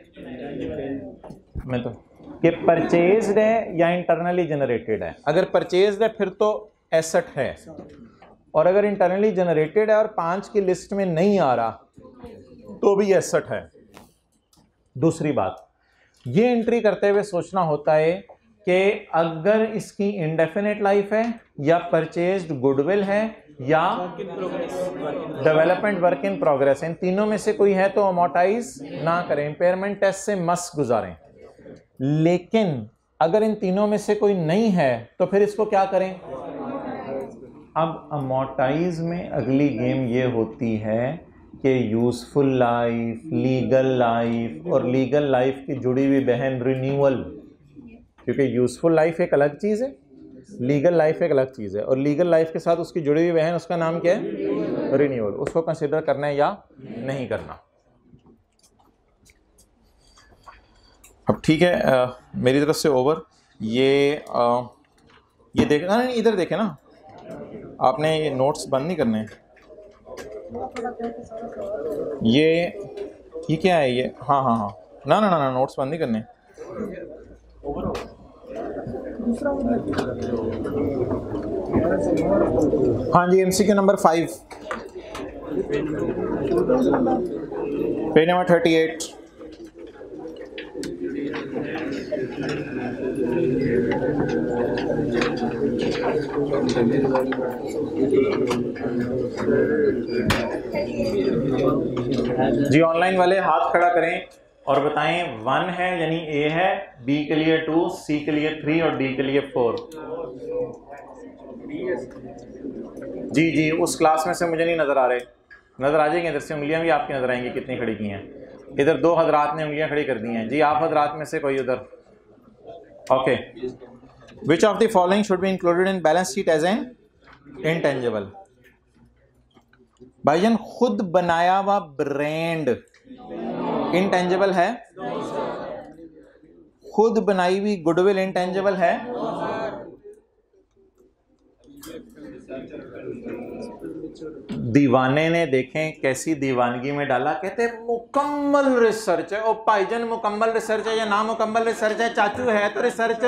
मैं तो कि परचेज्ड है या इंटरनली जनरेटेड है। अगर परचेज्ड है फिर तो एसेट है, और अगर इंटरनली जनरेटेड है और 5 की लिस्ट में नहीं आ रहा तो भी एसेट है। दूसरी बात, ये एंट्री करते हुए सोचना होता है कि अगर इसकी इंडेफिनिट लाइफ है या परचेज्ड गुडविल है या डेवलपमेंट वर्क इन प्रोग्रेस, इन तीनों में से कोई है तो अमोर्टाइज ना करें, इम्पेयरमेंट टेस्ट से मस्त गुजारें। लेकिन अगर इन तीनों में से कोई नहीं है तो फिर इसको क्या करें? अब अमोर्टाइज में अगली गेम ये होती है कि यूजफुल लाइफ, लीगल लाइफ, और लीगल लाइफ की जुड़ी हुई बहन रिन्यूअल, क्योंकि यूजफुल लाइफ एक अलग चीज़ है, लीगल लाइफ एक अलग चीज़ है, और लीगल लाइफ के साथ उसकी जुड़ी हुई बहन उसका नाम क्या है? रिन्यूअल। उसको कंसिडर करना है या नहीं करना। अब ठीक है, मेरी तरफ से ओवर। ये देखना नहीं, इधर देखें ना, आपने ये नोट्स बंद नहीं करने। ये क्या है ये? हाँ हाँ हाँ, ना ना ना ना, नोट्स बंद नहीं करने। हाँ जी, एमसीक्यू नंबर 5, पेज नंबर 38। जी ऑनलाइन वाले हाथ खड़ा करें और बताएं 1 है यानी ए है, बी के लिए 2, सी के लिए 3 और डी के लिए 4। जी जी, उस क्लास में से मुझे नहीं नजर आ रहे, नजर आ जाएंगे। इधर से उंगलियां भी आपकी नजर आएंगी कितनी खड़ी की हैं। इधर 2 हजरात ने उंगलियां खड़ी कर दी हैं। जी आप हजरात में से कोई उधर। Okay, which of the following should be included in balance sheet as an intangible? भाईजान, खुद बनाया हुआ ब्रांड इंटेंजिबल है? खुद बनाई हुई गुडविल इंटेंजिबल है? दीवाने ने देखें कैसी दीवानगी में डाला, कहते मुकम्मल रिसर्च है। ओ भाईजान, मुकम्मल रिसर्च है या ना मुकम्मल रिसर्च है? चाचू है तो रिसर्च।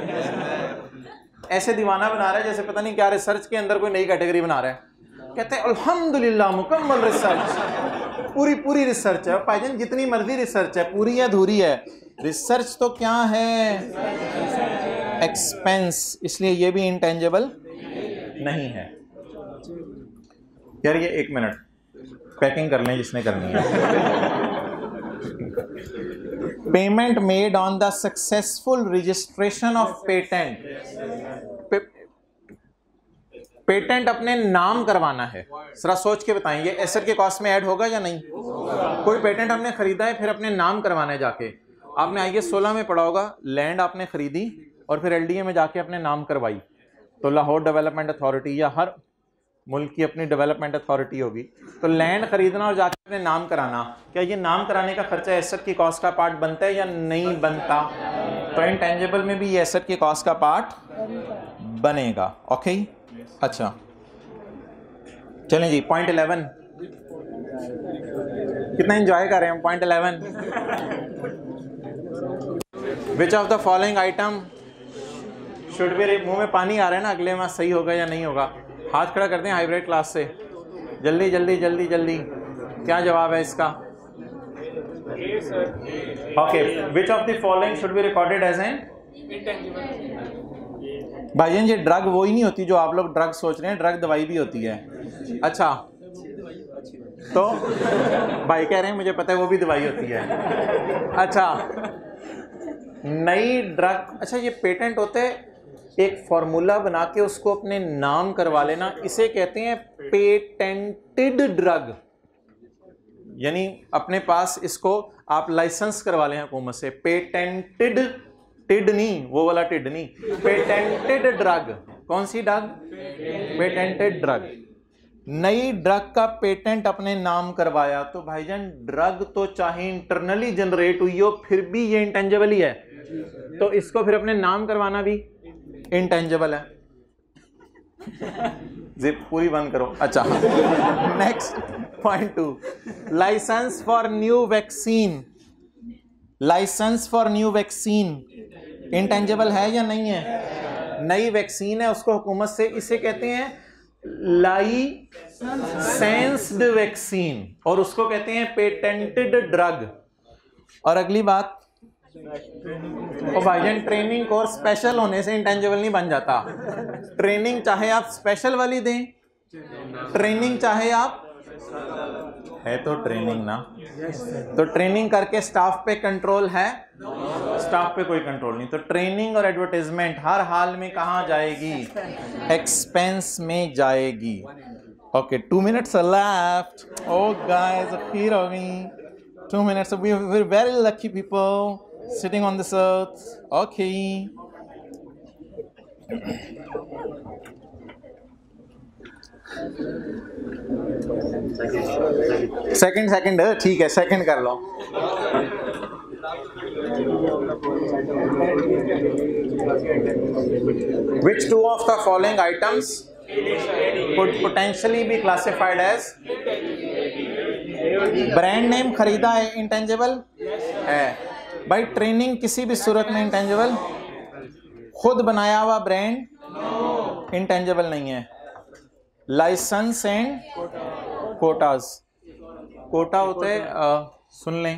ऐसे दीवाना बना रहा है जैसे पता नहीं क्या रिसर्च के अंदर कोई नई कैटेगरी बना रहा है। कहते हैं अल्हम्दुलिल्लाह मुकम्मल रिसर्च, पूरी रिसर्च है। भाईजान जितनी मर्जी रिसर्च है, पूरी या अधूरी है, रिसर्च तो क्या है? एक्सपेंस, इसलिए ये भी इंटेंजिबल नहीं है। यार ये 1 मिनट पैकिंग कर लें जिसने करनी है। Payment made on the successful registration of patent. Patent अपने नाम करवाना है, जरा सोच के बताएं ये एसेट के कॉस्ट में ऐड होगा या नहीं? कोई पेटेंट हमने खरीदा है, फिर अपने नाम करवाना है जाके। आपने IAS 16 में पढ़ा होगा, लैंड आपने खरीदी और फिर LDA में जाके अपने नाम करवाई, तो लाहौर डेवलपमेंट अथॉरिटी या हर मुल्क की अपनी डेवलपमेंट अथॉरिटी होगी, तो लैंड खरीदना और जाके अपने नाम कराना, क्या ये नाम कराने का खर्चा एसेट की कॉस्ट का पार्ट बनता है या नहीं बनता? तो इंटेंजिबल में भी ये एसेट की कॉस्ट का पार्ट बनेगा। ओके, अच्छा चलें जी, पॉइंट 11 कितना एंजॉय कर रहे हैं? Point 11, which of the following item should be, मुंह में पानी आ रहा है ना, अगले माह सही होगा या नहीं होगा? हाथ खड़ा करते हैं हाइब्रिड क्लास से, जल्दी जल्दी जल्दी जल्दी, क्या जवाब है इसका? Okay, which of the following should be recorded as an intangible? भाईजान ये ड्रग वो ही नहीं होती जो आप लोग ड्रग सोच रहे हैं, ड्रग दवाई भी होती है। अच्छा, तो भाई कह रहे हैं मुझे पता है वो भी दवाई होती है। अच्छा, नई ड्रग, अच्छा ये पेटेंट होते हैं, एक फॉर्मूला बना के उसको अपने नाम करवा लेना, इसे कहते हैं पेटेंटेड ड्रग। यानी अपने पास इसको आप लाइसेंस करवा लें हुकूमत से, पेटेंटेड टिड नहीं, वो वाला टिड नहीं, पेटेंटेड ड्रग। कौन सी ड्रग? Patented drug. नई ड्रग का पेटेंट अपने नाम करवाया तो भाईजान ड्रग तो चाहे इंटरनली जनरेट हुई हो फिर भी ये इंटेंजिबल ही है, तो इसको फिर अपने नाम करवाना भी इंटेंजिबल है। जिप पूरी बंद करो। अच्छा, next point 2, licence for new vaccine. Licence for new vaccine intangible है या नहीं है? नई वैक्सीन है, उसको हुकूमत से, इसे कहते हैं लाइसेंस्ड वैक्सीन और उसको कहते हैं पेटेंटेड ड्रग। और अगली बात, और भाईजान ट्रेनिंग कोर्स स्पेशल होने से इंटेंजिबल नहीं बन जाता। ट्रेनिंग चाहे आप स्पेशल वाली दें, ट्रेनिंग चाहे आप, है तो ट्रेनिंग ना, तो ट्रेनिंग करके स्टाफ पे कंट्रोल है? स्टाफ पे कोई कंट्रोल नहीं। तो ट्रेनिंग और एडवर्टाइजमेंट हर हाल में कहाँ जाएगी? एक्सपेंस में जाएगी। Okay, 2 minutes left. Oh guys, अखीर हो गई 2 minutes। We are very lucky people sitting on this earth. Okay. Second ठीक है, सेकंड कर लो। Which two of the following items could potentially be classified as brand name खरीदा है intangible है भाई, ट्रेनिंग किसी भी सूरत में इंटेंजिबल, खुद बनाया हुआ ब्रांड इंटेंजिबल नहीं है। लाइसेंस एंड कोटास, कोटा होते हैं, सुन लें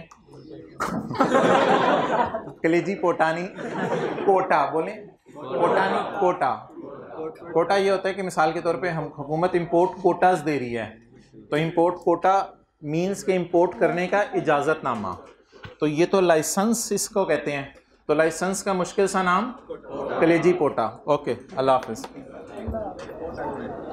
कलेजी पोटानी, कोटा बोले, पोटानी कोटा। कोटा ये होता है कि मिसाल के तौर पे हम हुकूमत इंपोर्ट कोटास दे रही है, तो इंपोर्ट कोटा मींस के इंपोर्ट करने का इजाज़तनामा, तो ये तो लाइसेंस इसको कहते हैं। तो लाइसेंस का मुश्किल सा नाम कलेजी पोटा। ओके, अल्लाह हाफिज़।